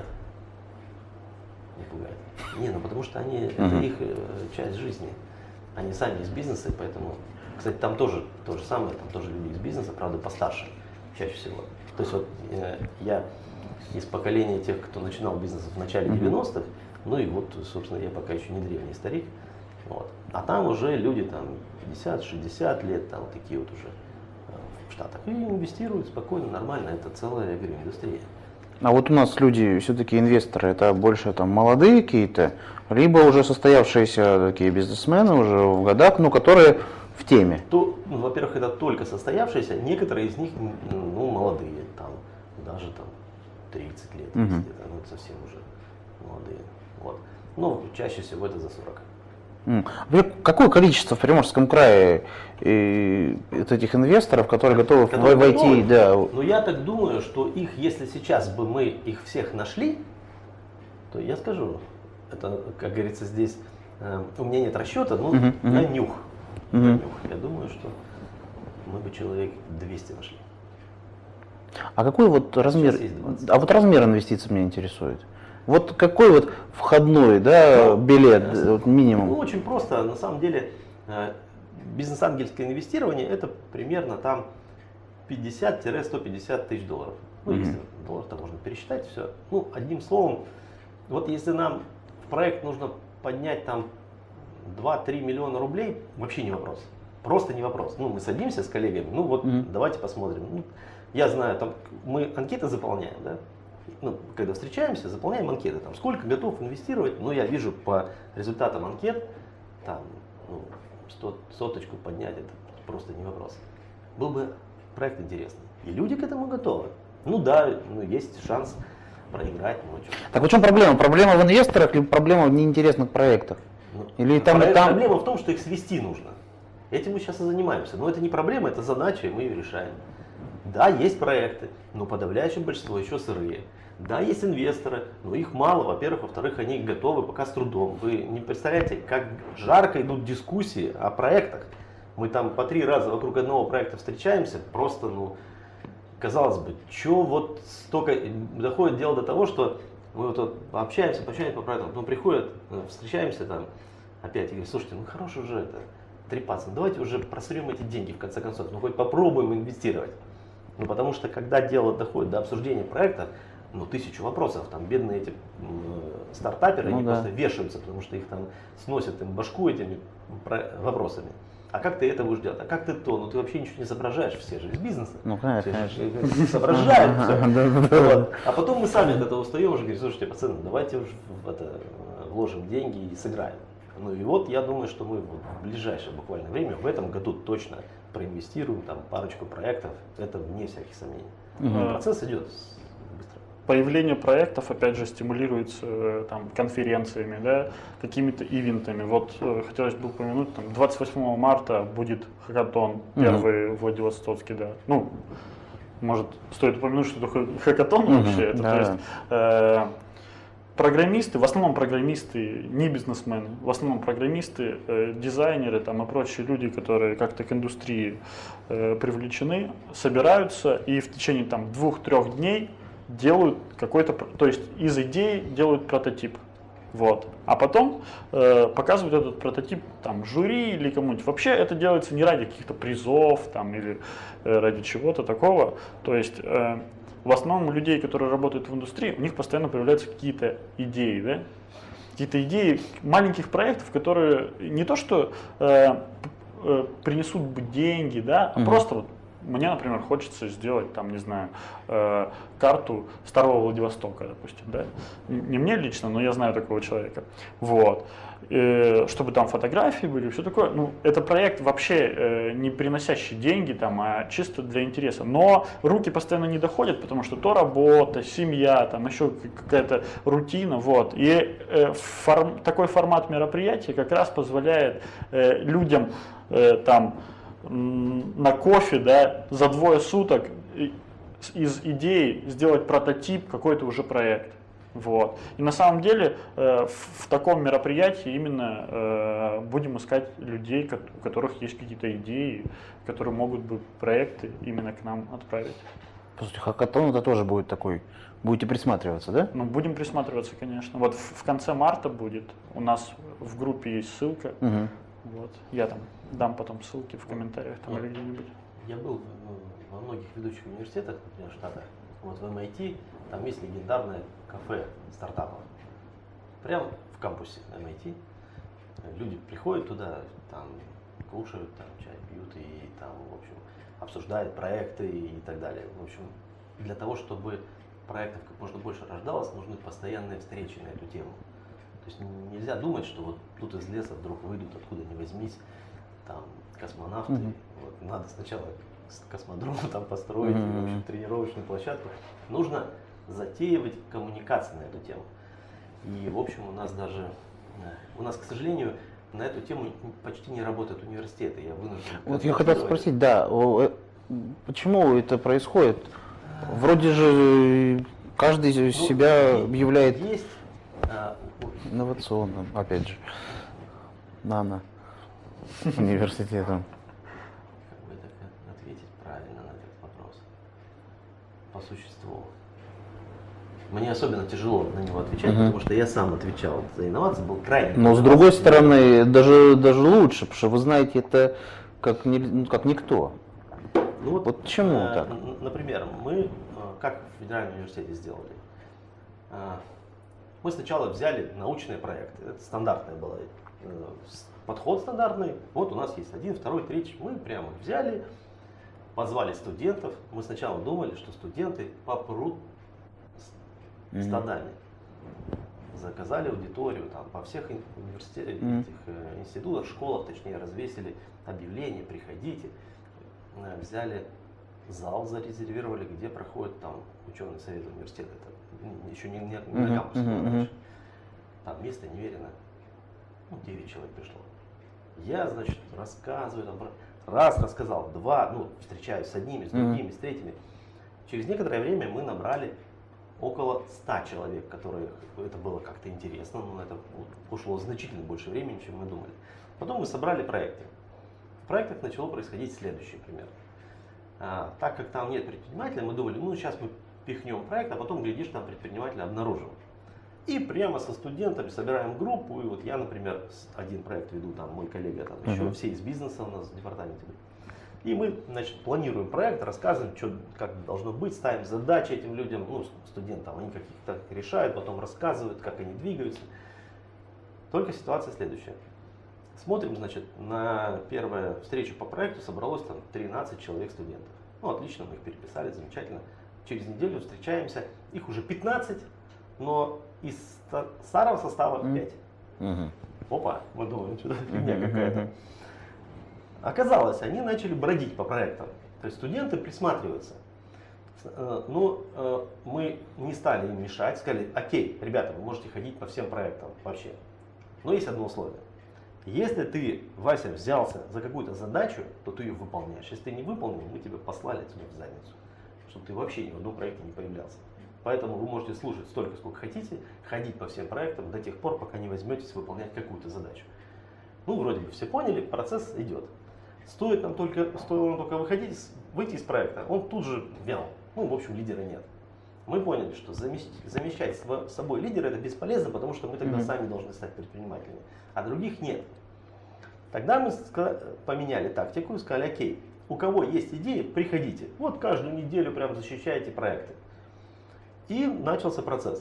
не пугает. Не, ну потому что они, mm-hmm. это их часть жизни. Они сами из бизнеса, поэтому, кстати, там тоже то же самое, там тоже люди из бизнеса, правда, постарше, чаще всего. То есть вот э, я из поколения тех, кто начинал бизнес в начале mm-hmm. девяностых, ну и вот, собственно, я пока еще не древний старик. Вот. А там уже люди там пятьдесят-шестьдесят лет, там такие вот уже в Штатах. И инвестируют спокойно, нормально. Это целая, я говорю, индустрия. А вот у нас люди, все-таки инвесторы, это больше там молодые какие-то, либо уже состоявшиеся такие бизнесмены уже в годах, ну, которые в теме? То, ну, во-первых, это только состоявшиеся, некоторые из них, ну, молодые, там, даже там тридцать лет, угу. где-то, ну, совсем уже молодые. Вот. Ну, чаще всего это за сорок. Mm. Какое количество в Приморском крае и, этих инвесторов, которые готовы которые войти? Да. Ну, я так думаю, что их, если сейчас бы мы их всех нашли, то я скажу, это, как говорится, здесь э, у меня нет расчета, но uh-huh, uh-huh. я нюх. Uh-huh. Я нюх. Я думаю, что мы бы человек двести нашли. А какой вот размер? А вот размер инвестиций меня интересует. Вот какой вот входной, да, ну, билет, вот минимум? Ну, очень просто. На самом деле бизнес-ангельское инвестирование это примерно там пятьдесят-сто пятьдесят тысяч долларов. Ну, mm-hmm. если доллар-то можно пересчитать, все. Ну, одним словом, вот если нам в проект нужно поднять там два-три миллиона рублей, вообще не вопрос. Просто не вопрос. Ну, мы садимся с коллегами, ну вот mm-hmm. давайте посмотрим. Ну, я знаю, там мы анкеты заполняем, да? Ну, когда встречаемся, заполняем анкеты, там, сколько готов инвестировать, но я вижу по результатам анкет, там, ну, сто, соточку поднять, это просто не вопрос. Был бы проект интересный, и люди к этому готовы. Ну да, ну, есть шанс проиграть, но что. Так в чем проблема? Проблема в инвесторах или проблема в неинтересных проектах? Ну, или там, про- там... Проблема в том, что их свести нужно. Этим мы сейчас и занимаемся, но это не проблема, это задача, и мы ее решаем. Да, есть проекты, но подавляющее большинство еще сырые. Да, есть инвесторы, но их мало, во-первых, во-вторых, они готовы пока с трудом. Вы не представляете, как жарко идут дискуссии о проектах. Мы там по три раза вокруг одного проекта встречаемся, просто, ну, казалось бы, что вот столько, доходит дело до того, что мы вот, вот общаемся, пообщаемся по проектам, потом приходят, встречаемся там, опять, и говорят, слушайте, ну хорош уже это, трепаться, ну давайте уже просрем эти деньги в конце концов, ну хоть попробуем инвестировать. Ну потому что когда дело доходит до обсуждения проекта, ну, тысячу вопросов, там бедные эти э, стартаперы, ну, они да. просто вешаются, потому что их там сносят им башку этими вопросами. А как ты это будешь делать? А как ты то? Ну ты вообще ничего не соображаешь, все же из бизнеса. Ну, конечно, конечно. Соображают все. А потом мы сами от этого устаем уже говорим, слушайте, пацаны, давайте уже в это вложим деньги и сыграем. Ну и вот я думаю, что мы в ближайшее буквально время, в этом году точно проинвестируем там парочку проектов, это вне всяких сомнений. Угу. Процесс идет быстро. Появление проектов, опять же, стимулируется там, конференциями, да, какими-то ивентами. Вот э, хотелось бы упомянуть, там, двадцать восьмого марта будет хакатон, первый угу. в Владивостоке, да. Ну, может, стоит упомянуть, что такое хакатон угу. вообще. Это, да. То есть, э, программисты, в основном программисты, не бизнесмены, в основном программисты, э, дизайнеры там, и прочие люди, которые как-то к индустрии э, привлечены, собираются и в течение там, двух-трех дней делают какой-то, то есть из идеи делают прототип. Вот. А потом э, показывают этот прототип там, жюри или кому-нибудь. Вообще это делается не ради каких-то призов там, или э, ради чего-то такого. То есть э, в основном у людей, которые работают в индустрии, у них постоянно появляются какие-то идеи, да? Какие-то идеи маленьких проектов, которые не то что э, э, принесут бы деньги, да, а mm-hmm. просто вот мне, например, хочется сделать, там, не знаю, э, карту старого Владивостока, допустим, да? Не мне лично, но я знаю такого человека. Вот. Э, чтобы там фотографии были, все такое. Ну, это проект вообще э, не приносящий деньги, там, а чисто для интереса. Но руки постоянно не доходят, потому что то работа, семья, там, еще какая-то рутина. Вот. И э, форм, такой формат мероприятия как раз позволяет э, людям э, там, на кофе, да, за двое суток из идей сделать прототип, какой-то уже проект. Вот. И на самом деле э, в, в таком мероприятии именно э, будем искать людей, у которых есть какие-то идеи, которые могут бы проекты именно к нам отправить. Слушайте, хакатон это тоже будет такой, будете присматриваться, да? Ну, будем присматриваться, конечно. Вот в, в конце марта будет, у нас в группе есть ссылка, Угу. вот. Я там дам потом ссылки в комментариях там, или где-нибудь. Я был в- во многих ведущих университетах, например, в Штатах. Вот в эм ай ти там есть легендарное кафе стартапов. Прямо в кампусе эм ай ти. Люди приходят туда, там кушают, там чай пьют и там, в общем, обсуждают проекты и так далее. В общем, для того, чтобы проектов как можно больше рождалось, нужны постоянные встречи на эту тему. То есть нельзя думать, что вот тут из леса вдруг выйдут, откуда ни возьмись, там космонавты. Мгм. Вот, надо сначала с- космодром там построить, и, в Мгм. общем, тренировочную площадку. Нужно затеивать коммуникации на эту тему. И, в общем, у нас даже, э, у нас, к сожалению, на эту тему почти не работают университеты. Я вынужден Вот я хотел констатировать. спросить, да, о, э, почему это происходит? Вроде же каждый из Ну, себя е- объявляет Есть, а, у- инновационным, опять же, нано университетом. как бы так от- ответить правильно на этот вопрос. По существу. Мне особенно тяжело на него отвечать, Мгм. потому что я сам отвечал за инновации, был крайне. Но с другой стороны, даже, даже лучше, потому что вы знаете это как, не- ну, как никто. Ну вот, Вот почему э, так? н- Например, мы, э, как в федеральном университете сделали? Э, Мы сначала взяли научные проекты, это стандартный был э, с- подход стандартный. Вот у нас есть один, второй, третий. Мы прямо взяли, позвали студентов. Мы сначала думали, что студенты попрут с- Мгм. стадами. Заказали аудиторию там, по всех ин- университетах, Мгм. этих, э, институтах, школах, точнее, развесили объявления, приходите. Э, Взяли зал, зарезервировали, где проходит там ученый совет университета. Это м, еще не, не, не Мгм, на кампусе мгм, было мгм. раньше. Там место немерено. Ну, девять человек пришло. Я, значит, рассказываю, там, про- раз рассказал, два, ну, встречаюсь с одними, с Мгм. другими, с третьими. Через некоторое время мы набрали около ста человек, которые, это было как-то интересно, но это ушло значительно больше времени, чем мы думали. Потом мы собрали проекты. В проектах начало происходить следующий пример. А, так как там нет предпринимателя, мы думали, ну сейчас мы пихнем проект, а потом, глядишь, там предпринимателя обнаружим. И прямо со студентами собираем группу, и вот я, например, с- один проект веду, там мой коллега, там еще Мгм. все из бизнеса у нас в департаменте. И мы, значит, планируем проект, рассказываем, что, как должно быть, ставим задачи этим людям, ну, с- студентам, они каких-то решают, потом рассказывают, как они двигаются. Только ситуация следующая. Смотрим, значит, на первую встречу по проекту собралось там тринадцать человек студентов. Ну, отлично, мы их переписали, замечательно. Через неделю встречаемся, их уже пятнадцать, но из ста- старого состава Мгм. пять. Мгм. Опа, мы думаем, что-то фигня Мгм, какая-то. мгм. Оказалось, они начали бродить по проектам. То есть студенты присматриваются. С- э, Ну, э, мы не стали им мешать, сказали, окей, ребята, вы можете ходить по всем проектам вообще. Но есть одно условие. Если ты, Вася, взялся за какую-то задачу, то ты ее выполняешь. Если ты не выполнил, мы тебя послали отсюда в задницу, чтобы ты вообще ни в одном проекте не появлялся. Поэтому вы можете слушать столько, сколько хотите, ходить по всем проектам до тех пор, пока не возьметесь выполнять какую-то задачу. Ну, вроде бы все поняли, процесс идет. Стоит нам только, стоило нам только выходить, из- выйти из проекта, он тут же вял. Ну, в общем, лидера нет. Мы поняли, что замещ- замещать сво- собой лидера это бесполезно, потому что мы тогда Мгм. сами должны стать предпринимателями, а других нет. Тогда мы ска- поменяли тактику и сказали, окей, у кого есть идеи, приходите. Вот каждую неделю прям защищайте проекты. И начался процесс.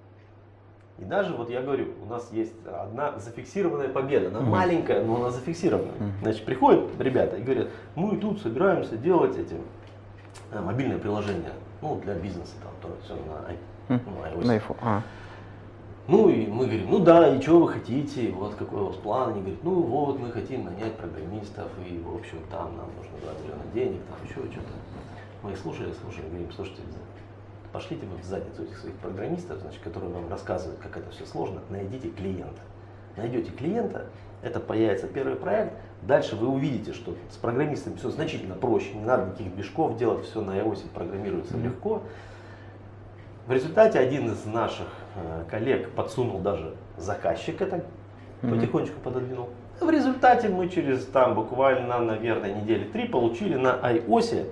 И даже, вот я говорю, у нас есть одна зафиксированная победа, она Мгм. маленькая, но она зафиксированная. Мгм. Значит, приходят ребята и говорят, мы тут собираемся делать эти э, мобильные приложения, ну, для бизнеса, там, то все на, ай- Мгм. ну, iOS. На iPhone. А. Ну и мы говорим, ну да, и что вы хотите, вот какой у вас план? Они говорят, ну вот мы хотим нанять программистов, и в общем там нам нужно два миллиона денег, там еще что-то. Мы их слушали, слушали, говорим, слушайте, пошлите вы в задницу этих своих программистов, значит, которые вам рассказывают, как это все сложно, найдите клиента. Найдете клиента, Это появится первый проект. Дальше вы увидите, что с программистами все значительно проще. Не надо никаких движков делать, все на iOS программируется mm-hmm. легко. В результате один из наших э, коллег подсунул даже заказчик это, mm-hmm. потихонечку пододвинул. В результате мы через там буквально, наверное, недели три получили на iOS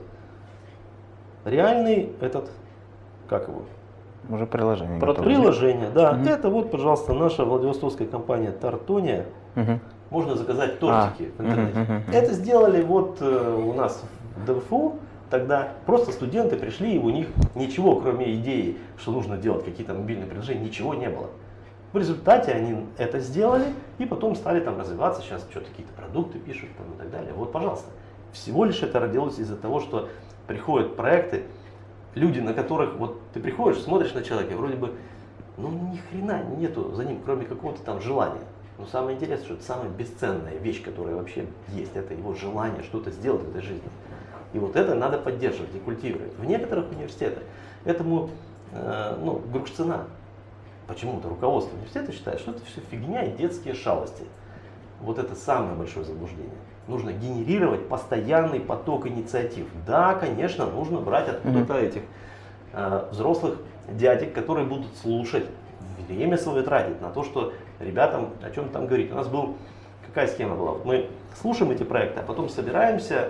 реальный этот, как его? Уже приложение. Приложение, да. Угу. Это вот, пожалуйста, наша владивостокская компания Тартония. Угу. Можно заказать тортики а, в интернете. Угу, угу. Это сделали вот э, у нас в ДФУ. Тогда просто студенты пришли, и у них ничего, кроме идеи, что нужно делать какие-то мобильные приложения, ничего не было. В результате они это сделали, и потом стали там развиваться. Сейчас что-то какие-то продукты пишут там, и так далее. Вот, пожалуйста. Всего лишь это родилось из-за того, что приходят проекты, люди, на которых вот ты приходишь, смотришь на человека, и вроде бы, ну ни хрена нету за ним, кроме какого-то там желания. Но самое интересное, что это самая бесценная вещь, которая вообще есть, это его желание что-то сделать в этой жизни. И вот это надо поддерживать и культивировать. В некоторых университетах этому, э, ну, груш цена. Почему-то руководство университета считает, что это все фигня и детские шалости. Вот это самое большое заблуждение. Нужно генерировать постоянный поток инициатив. Да, конечно, нужно брать откуда-то mm-hmm. этих э, взрослых дядек, которые будут слушать, время свое тратить на то, что ребятам о чем там говорить. У нас был, какая схема была? Мы слушаем эти проекты, а потом собираемся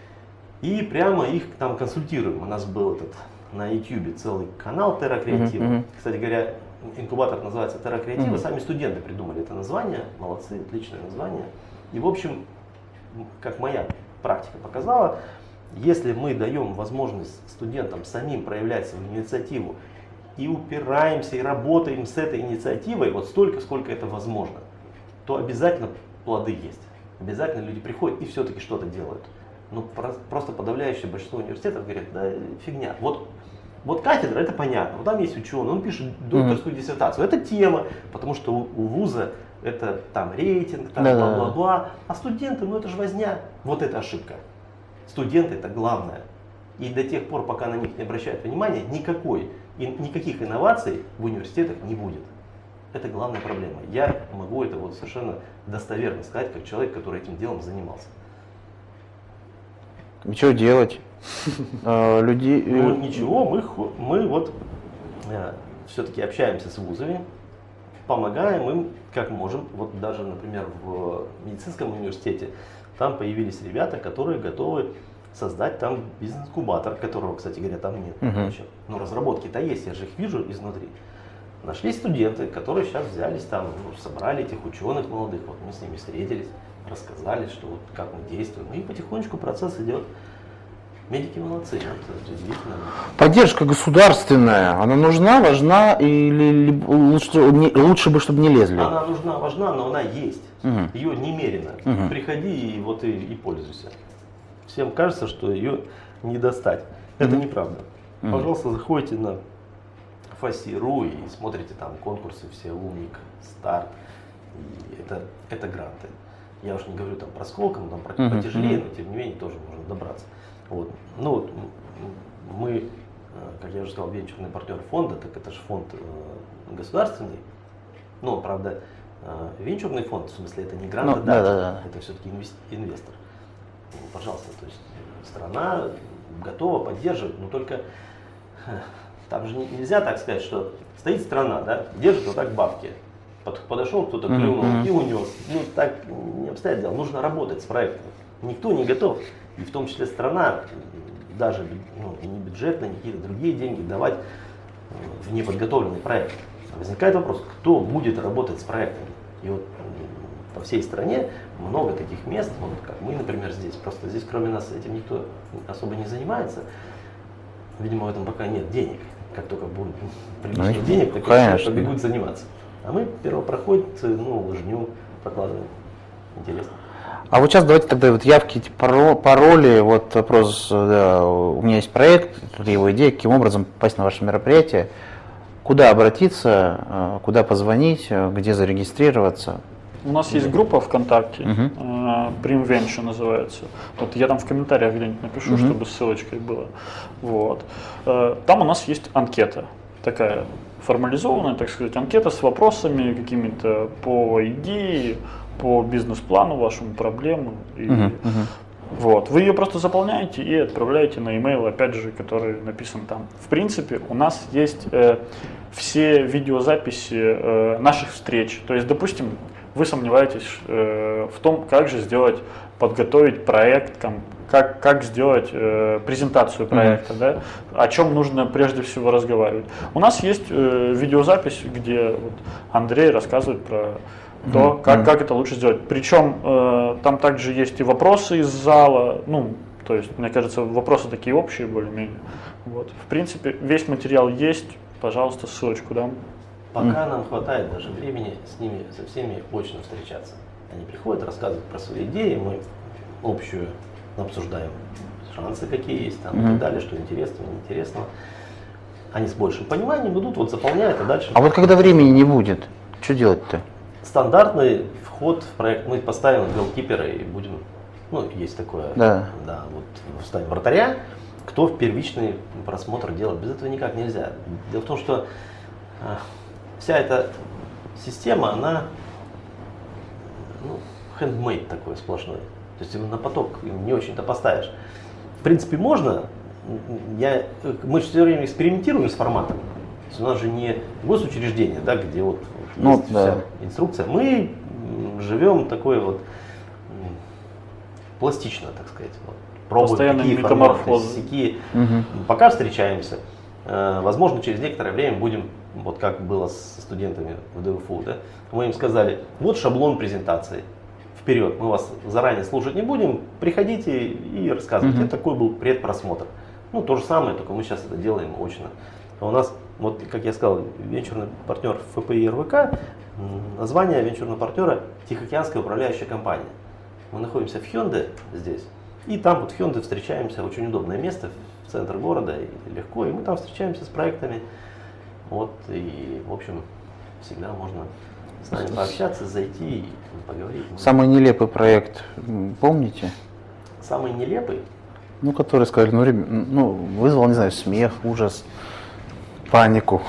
и прямо их там консультируем. У нас был этот на YouTube целый канал Terra Creativa. Mm-hmm. Кстати говоря, инкубатор называется Terra Creativa. Mm-hmm. Сами студенты придумали это название. Молодцы, отличное название. И в общем, как моя практика показала, если мы даем возможность студентам самим проявлять свою инициативу и упираемся и работаем с этой инициативой вот столько, сколько это возможно, то обязательно плоды есть. Обязательно люди приходят и все-таки что-то делают. Но просто подавляющее большинство университетов говорят, да фигня. Вот, вот кафедра, это понятно, вот там есть ученый, он пишет докторскую mm-hmm. диссертацию, это тема, потому что у, у вуза это там рейтинг, там да, бла-бла-бла, да. А студенты, ну это же возня. Вот это ошибка. Студенты это главное. И до тех пор, пока на них не обращают внимания, никакой, и никаких инноваций в университетах не будет. Это главная проблема. Я могу это вот совершенно достоверно сказать, как человек, который этим делом занимался. И что делать? Люди... Ну ничего, мы, мы вот все-таки общаемся с вузами, помогаем им как можем. Вот даже, например, в медицинском университете там появились ребята, которые готовы создать там бизнес-инкубатор, которого, кстати говоря, там нет. Uh-huh. Но разработки-то есть, я же их вижу изнутри. Нашлись студенты, которые сейчас взялись там, ну, собрали этих ученых молодых, вот мы с ними встретились, рассказали, что вот как мы действуем. И потихонечку процесс идет. Медики молодцы, это удивительно. Поддержка государственная, она нужна, важна или лучше, не, лучше бы, чтобы не лезли? Она нужна, важна, но она есть. Угу. Ее немерено. Угу. Приходи и вот и, и пользуйся. Всем кажется, что ее не достать. Это угу. неправда. Угу. Пожалуйста, заходите на фаси точка ру и смотрите там конкурсы все, умник, старт. И это, это гранты. Я уж не говорю там про Сколково, там про угу. потяжелее, но тем не менее тоже можно добраться. Вот. Ну вот мы, как я уже сказал, венчурный партнер фонда, так это же фонд э, государственный, но, правда, э, венчурный фонд, в смысле, это не грантодатель, да, да, да. это все-таки инвестор. Ну, пожалуйста, то есть страна готова поддерживать, но только э, там же нельзя так сказать, что стоит страна, да, держит вот так бабки. Подошел кто-то, клюнул mm-hmm. и унес. Ну так не обстоят дела, нужно работать с проектом. Никто не готов. И в том числе страна, даже ну, не бюджетные, не какие-то другие деньги давать в неподготовленный проект. Возникает вопрос, кто будет работать с проектами. И вот по всей стране много таких мест, вот как мы, например, здесь. Просто здесь кроме нас этим никто особо не занимается. Видимо, в этом пока нет денег. Как только будет приличных ну, денег, так конечно побегут заниматься. А мы первопроходцы, ну, лыжню прокладываем. Интересно. А вот сейчас давайте тогда вот явки, эти пароли, вот вопрос, да, у меня есть проект, тут его идея, каким образом попасть на ваше мероприятие, куда обратиться, куда позвонить, где зарегистрироваться? У нас есть группа ВКонтакте, uh-huh. PrimVenture называется. Вот я там в комментариях где-нибудь напишу, uh-huh. чтобы ссылочкой было. Вот. Там у нас есть анкета такая формализованная, так сказать, анкета с вопросами какими-то по идее, по бизнес-плану, вашему проблему. И, Мгм, мгм. вот. Вы ее просто заполняете и отправляете на e-mail, опять же, который написан там. В принципе, у нас есть э, все видеозаписи э, наших встреч. То есть, допустим, вы сомневаетесь э, в том, как же сделать, подготовить проект, там, как, как сделать э, презентацию проекта, да, о чем нужно прежде всего разговаривать. У нас есть э, видеозапись, где вот Андрей рассказывает про то, Mm-hmm. как, как это лучше сделать. Причем э, там также есть и вопросы из зала, ну, то есть, мне кажется, вопросы такие общие более-менее. Вот. В принципе, весь материал есть, пожалуйста, ссылочку дам. Пока нам хватает даже времени с ними, со всеми очно встречаться. Они приходят, рассказывают про свои идеи, мы общую обсуждаем шансы, какие есть, там, mm-hmm. и так далее, что интересного, неинтересного. Они с большим пониманием идут, вот заполняют, а дальше... А вот когда времени не будет, что делать-то? Стандартный вход в проект мы поставим голкипера и будем, ну, есть такое, Да. да, вот вставим вратаря, кто в первичный просмотр делает. Без этого никак нельзя. Дело в том, что э, вся эта система, она, ну, handmade такой сплошной. То есть на поток не очень-то поставишь. В принципе, можно. Я, мы же все время экспериментируем с форматом. То есть у нас же не госучреждение, да, где вот Ну, есть да. вся инструкция. Мы живем такой вот м, пластично, так сказать. Вот. Пробуем Постоянно какие метаморфозы. форматы, какие. Мгм. Пока встречаемся. Э, Возможно, через некоторое время будем, вот как было с студентами в ДФУ, да, мы им сказали, вот шаблон презентации. Вперед, мы вас заранее слушать не будем, приходите и рассказывайте. Мгм. Это такой был предпросмотр. Ну, то же самое, только мы сейчас это делаем очно. А у нас, вот, как я сказал, венчурный партнер эф пэ и эр вэ ка, м, название венчурного партнера Тихоокеанская управляющая компания. Мы находимся в Hyundai здесь, и там вот в Hyundai встречаемся, очень удобное место, в центр города, и легко, и мы там встречаемся с проектами. Вот, и, в общем, всегда можно с нами пообщаться, зайти и поговорить. Самый нелепый проект, м, помните? Самый нелепый? Ну, который сказали, ну, ребят, ну, вызвал, не знаю, смех, ужас, панику.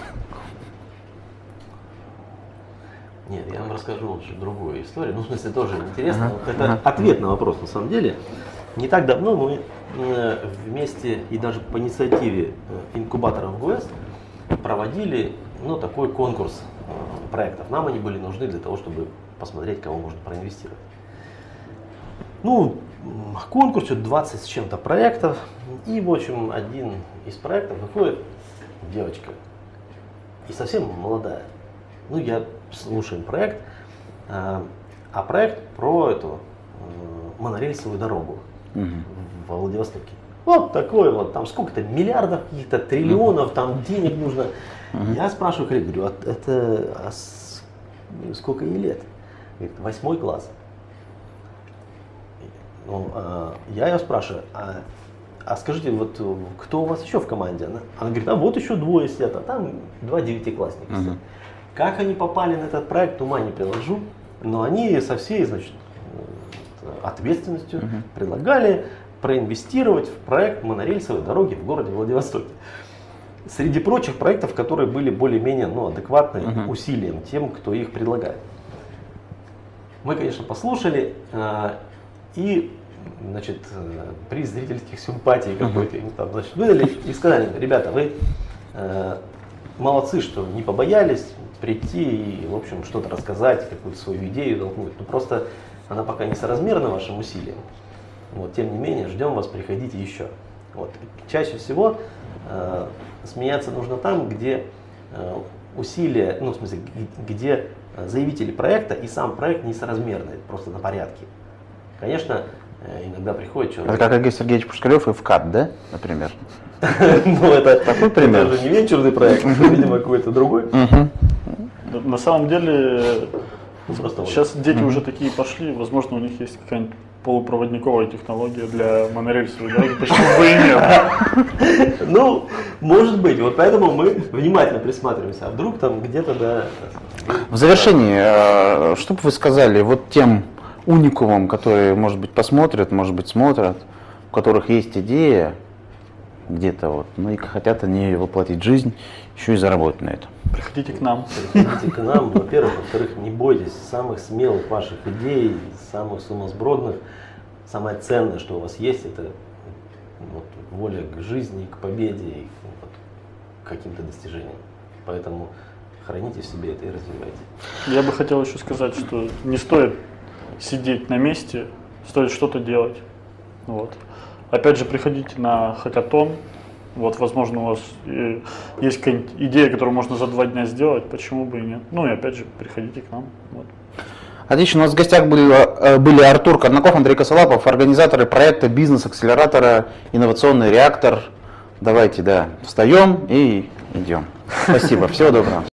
Нет, я вам расскажу лучше другую историю. Ну, в смысле, тоже интересно. Ага, Это ага. ответ на вопрос, на самом деле. Не так давно мы э, вместе и даже по инициативе э, инкубатора в ГУЭС проводили, ну, такой конкурс э, проектов. Нам они были нужны для того, чтобы посмотреть, кого можно проинвестировать. Ну, м, конкурс, двадцать с чем-то проектов. И, в общем, один из проектов выходит девочка. И совсем молодая. Ну, я слушаем проект, а, а проект про эту э, монорельсовую дорогу Мгм. во Владивостоке. Вот такой вот, там сколько-то миллиардов, каких-то триллионов, там денег нужно. Мгм. Я спрашиваю коллег, говорю, а это а с- сколько ей лет? Говорит, восьмой класс. Ну, а, я ее спрашиваю, а, а скажите, вот э, кто у вас еще в команде? Она, она говорит, а вот еще двое сидят, а там два девятиклассника сидят. Мгм. Как они попали на этот проект, ума не приложу, но они со всей, значит, э, ответственностью Мгм. предлагали проинвестировать в проект монорельсовой дороги в городе Владивостоке. Среди прочих проектов, которые были более-менее, ну, адекватны Мгм. усилиям тем, кто их предлагает. Мы, конечно, послушали э, и, значит, э, при зрительских симпатий какой-то им там, значит, выдали и сказали, ребята, вы э, молодцы, что не побоялись прийти и, в общем, что-то рассказать, какую-то свою идею толкнуть. Ну, просто она пока не соразмерна вашим усилиям. Вот, тем не менее, ждем вас, приходите еще. Вот. Чаще всего э, смеяться нужно там, где э, усилия, ну, в смысле, г- где заявители проекта и сам проект несоразмерны, просто на порядке. Конечно, э, иногда приходит человек... Это как Сергей Сергеевич Пушкарев и ВКАТ, да, например? Ну, это Такой пример. это же не венчурный проект, видимо, какой-то другой. Мгм. На самом деле, Ну, просто вот. сейчас дети уже такие пошли, возможно, у них есть какая-нибудь полупроводниковая технология для монорельсовой дороги, почему бы и нет? Ну, может быть, вот поэтому мы внимательно присматриваемся, а вдруг там где-то, да... В завершении, э, что бы вы сказали вот тем уникумам, которые, может быть, посмотрят, может быть, смотрят, у которых есть идея где-то вот, ну и хотят они воплотить в жизнь, еще и заработать на этом? Приходите к нам. Приходите к нам, во-первых. Во-вторых, не бойтесь самых смелых ваших идей, самых сумасбродных. Самое ценное, что у вас есть, это вот, воля к жизни, к победе и вот, к каким-то достижениям. Поэтому храните в себе это и развивайте. Я бы хотел еще сказать, что не стоит сидеть на месте, стоит что-то делать. Вот. Опять же, приходите на хакатон. Вот, возможно, у вас есть какая-нибудь идея, которую можно за два дня сделать, почему бы и нет. Ну и опять же, приходите к нам. Вот. Отлично, у нас в гостях были, были Артур Корнаков, Андрей Косолапов, организаторы проекта «Бизнес-акселератора. Инновационный реактор». Давайте, да, встаем и идем. Спасибо, всего доброго.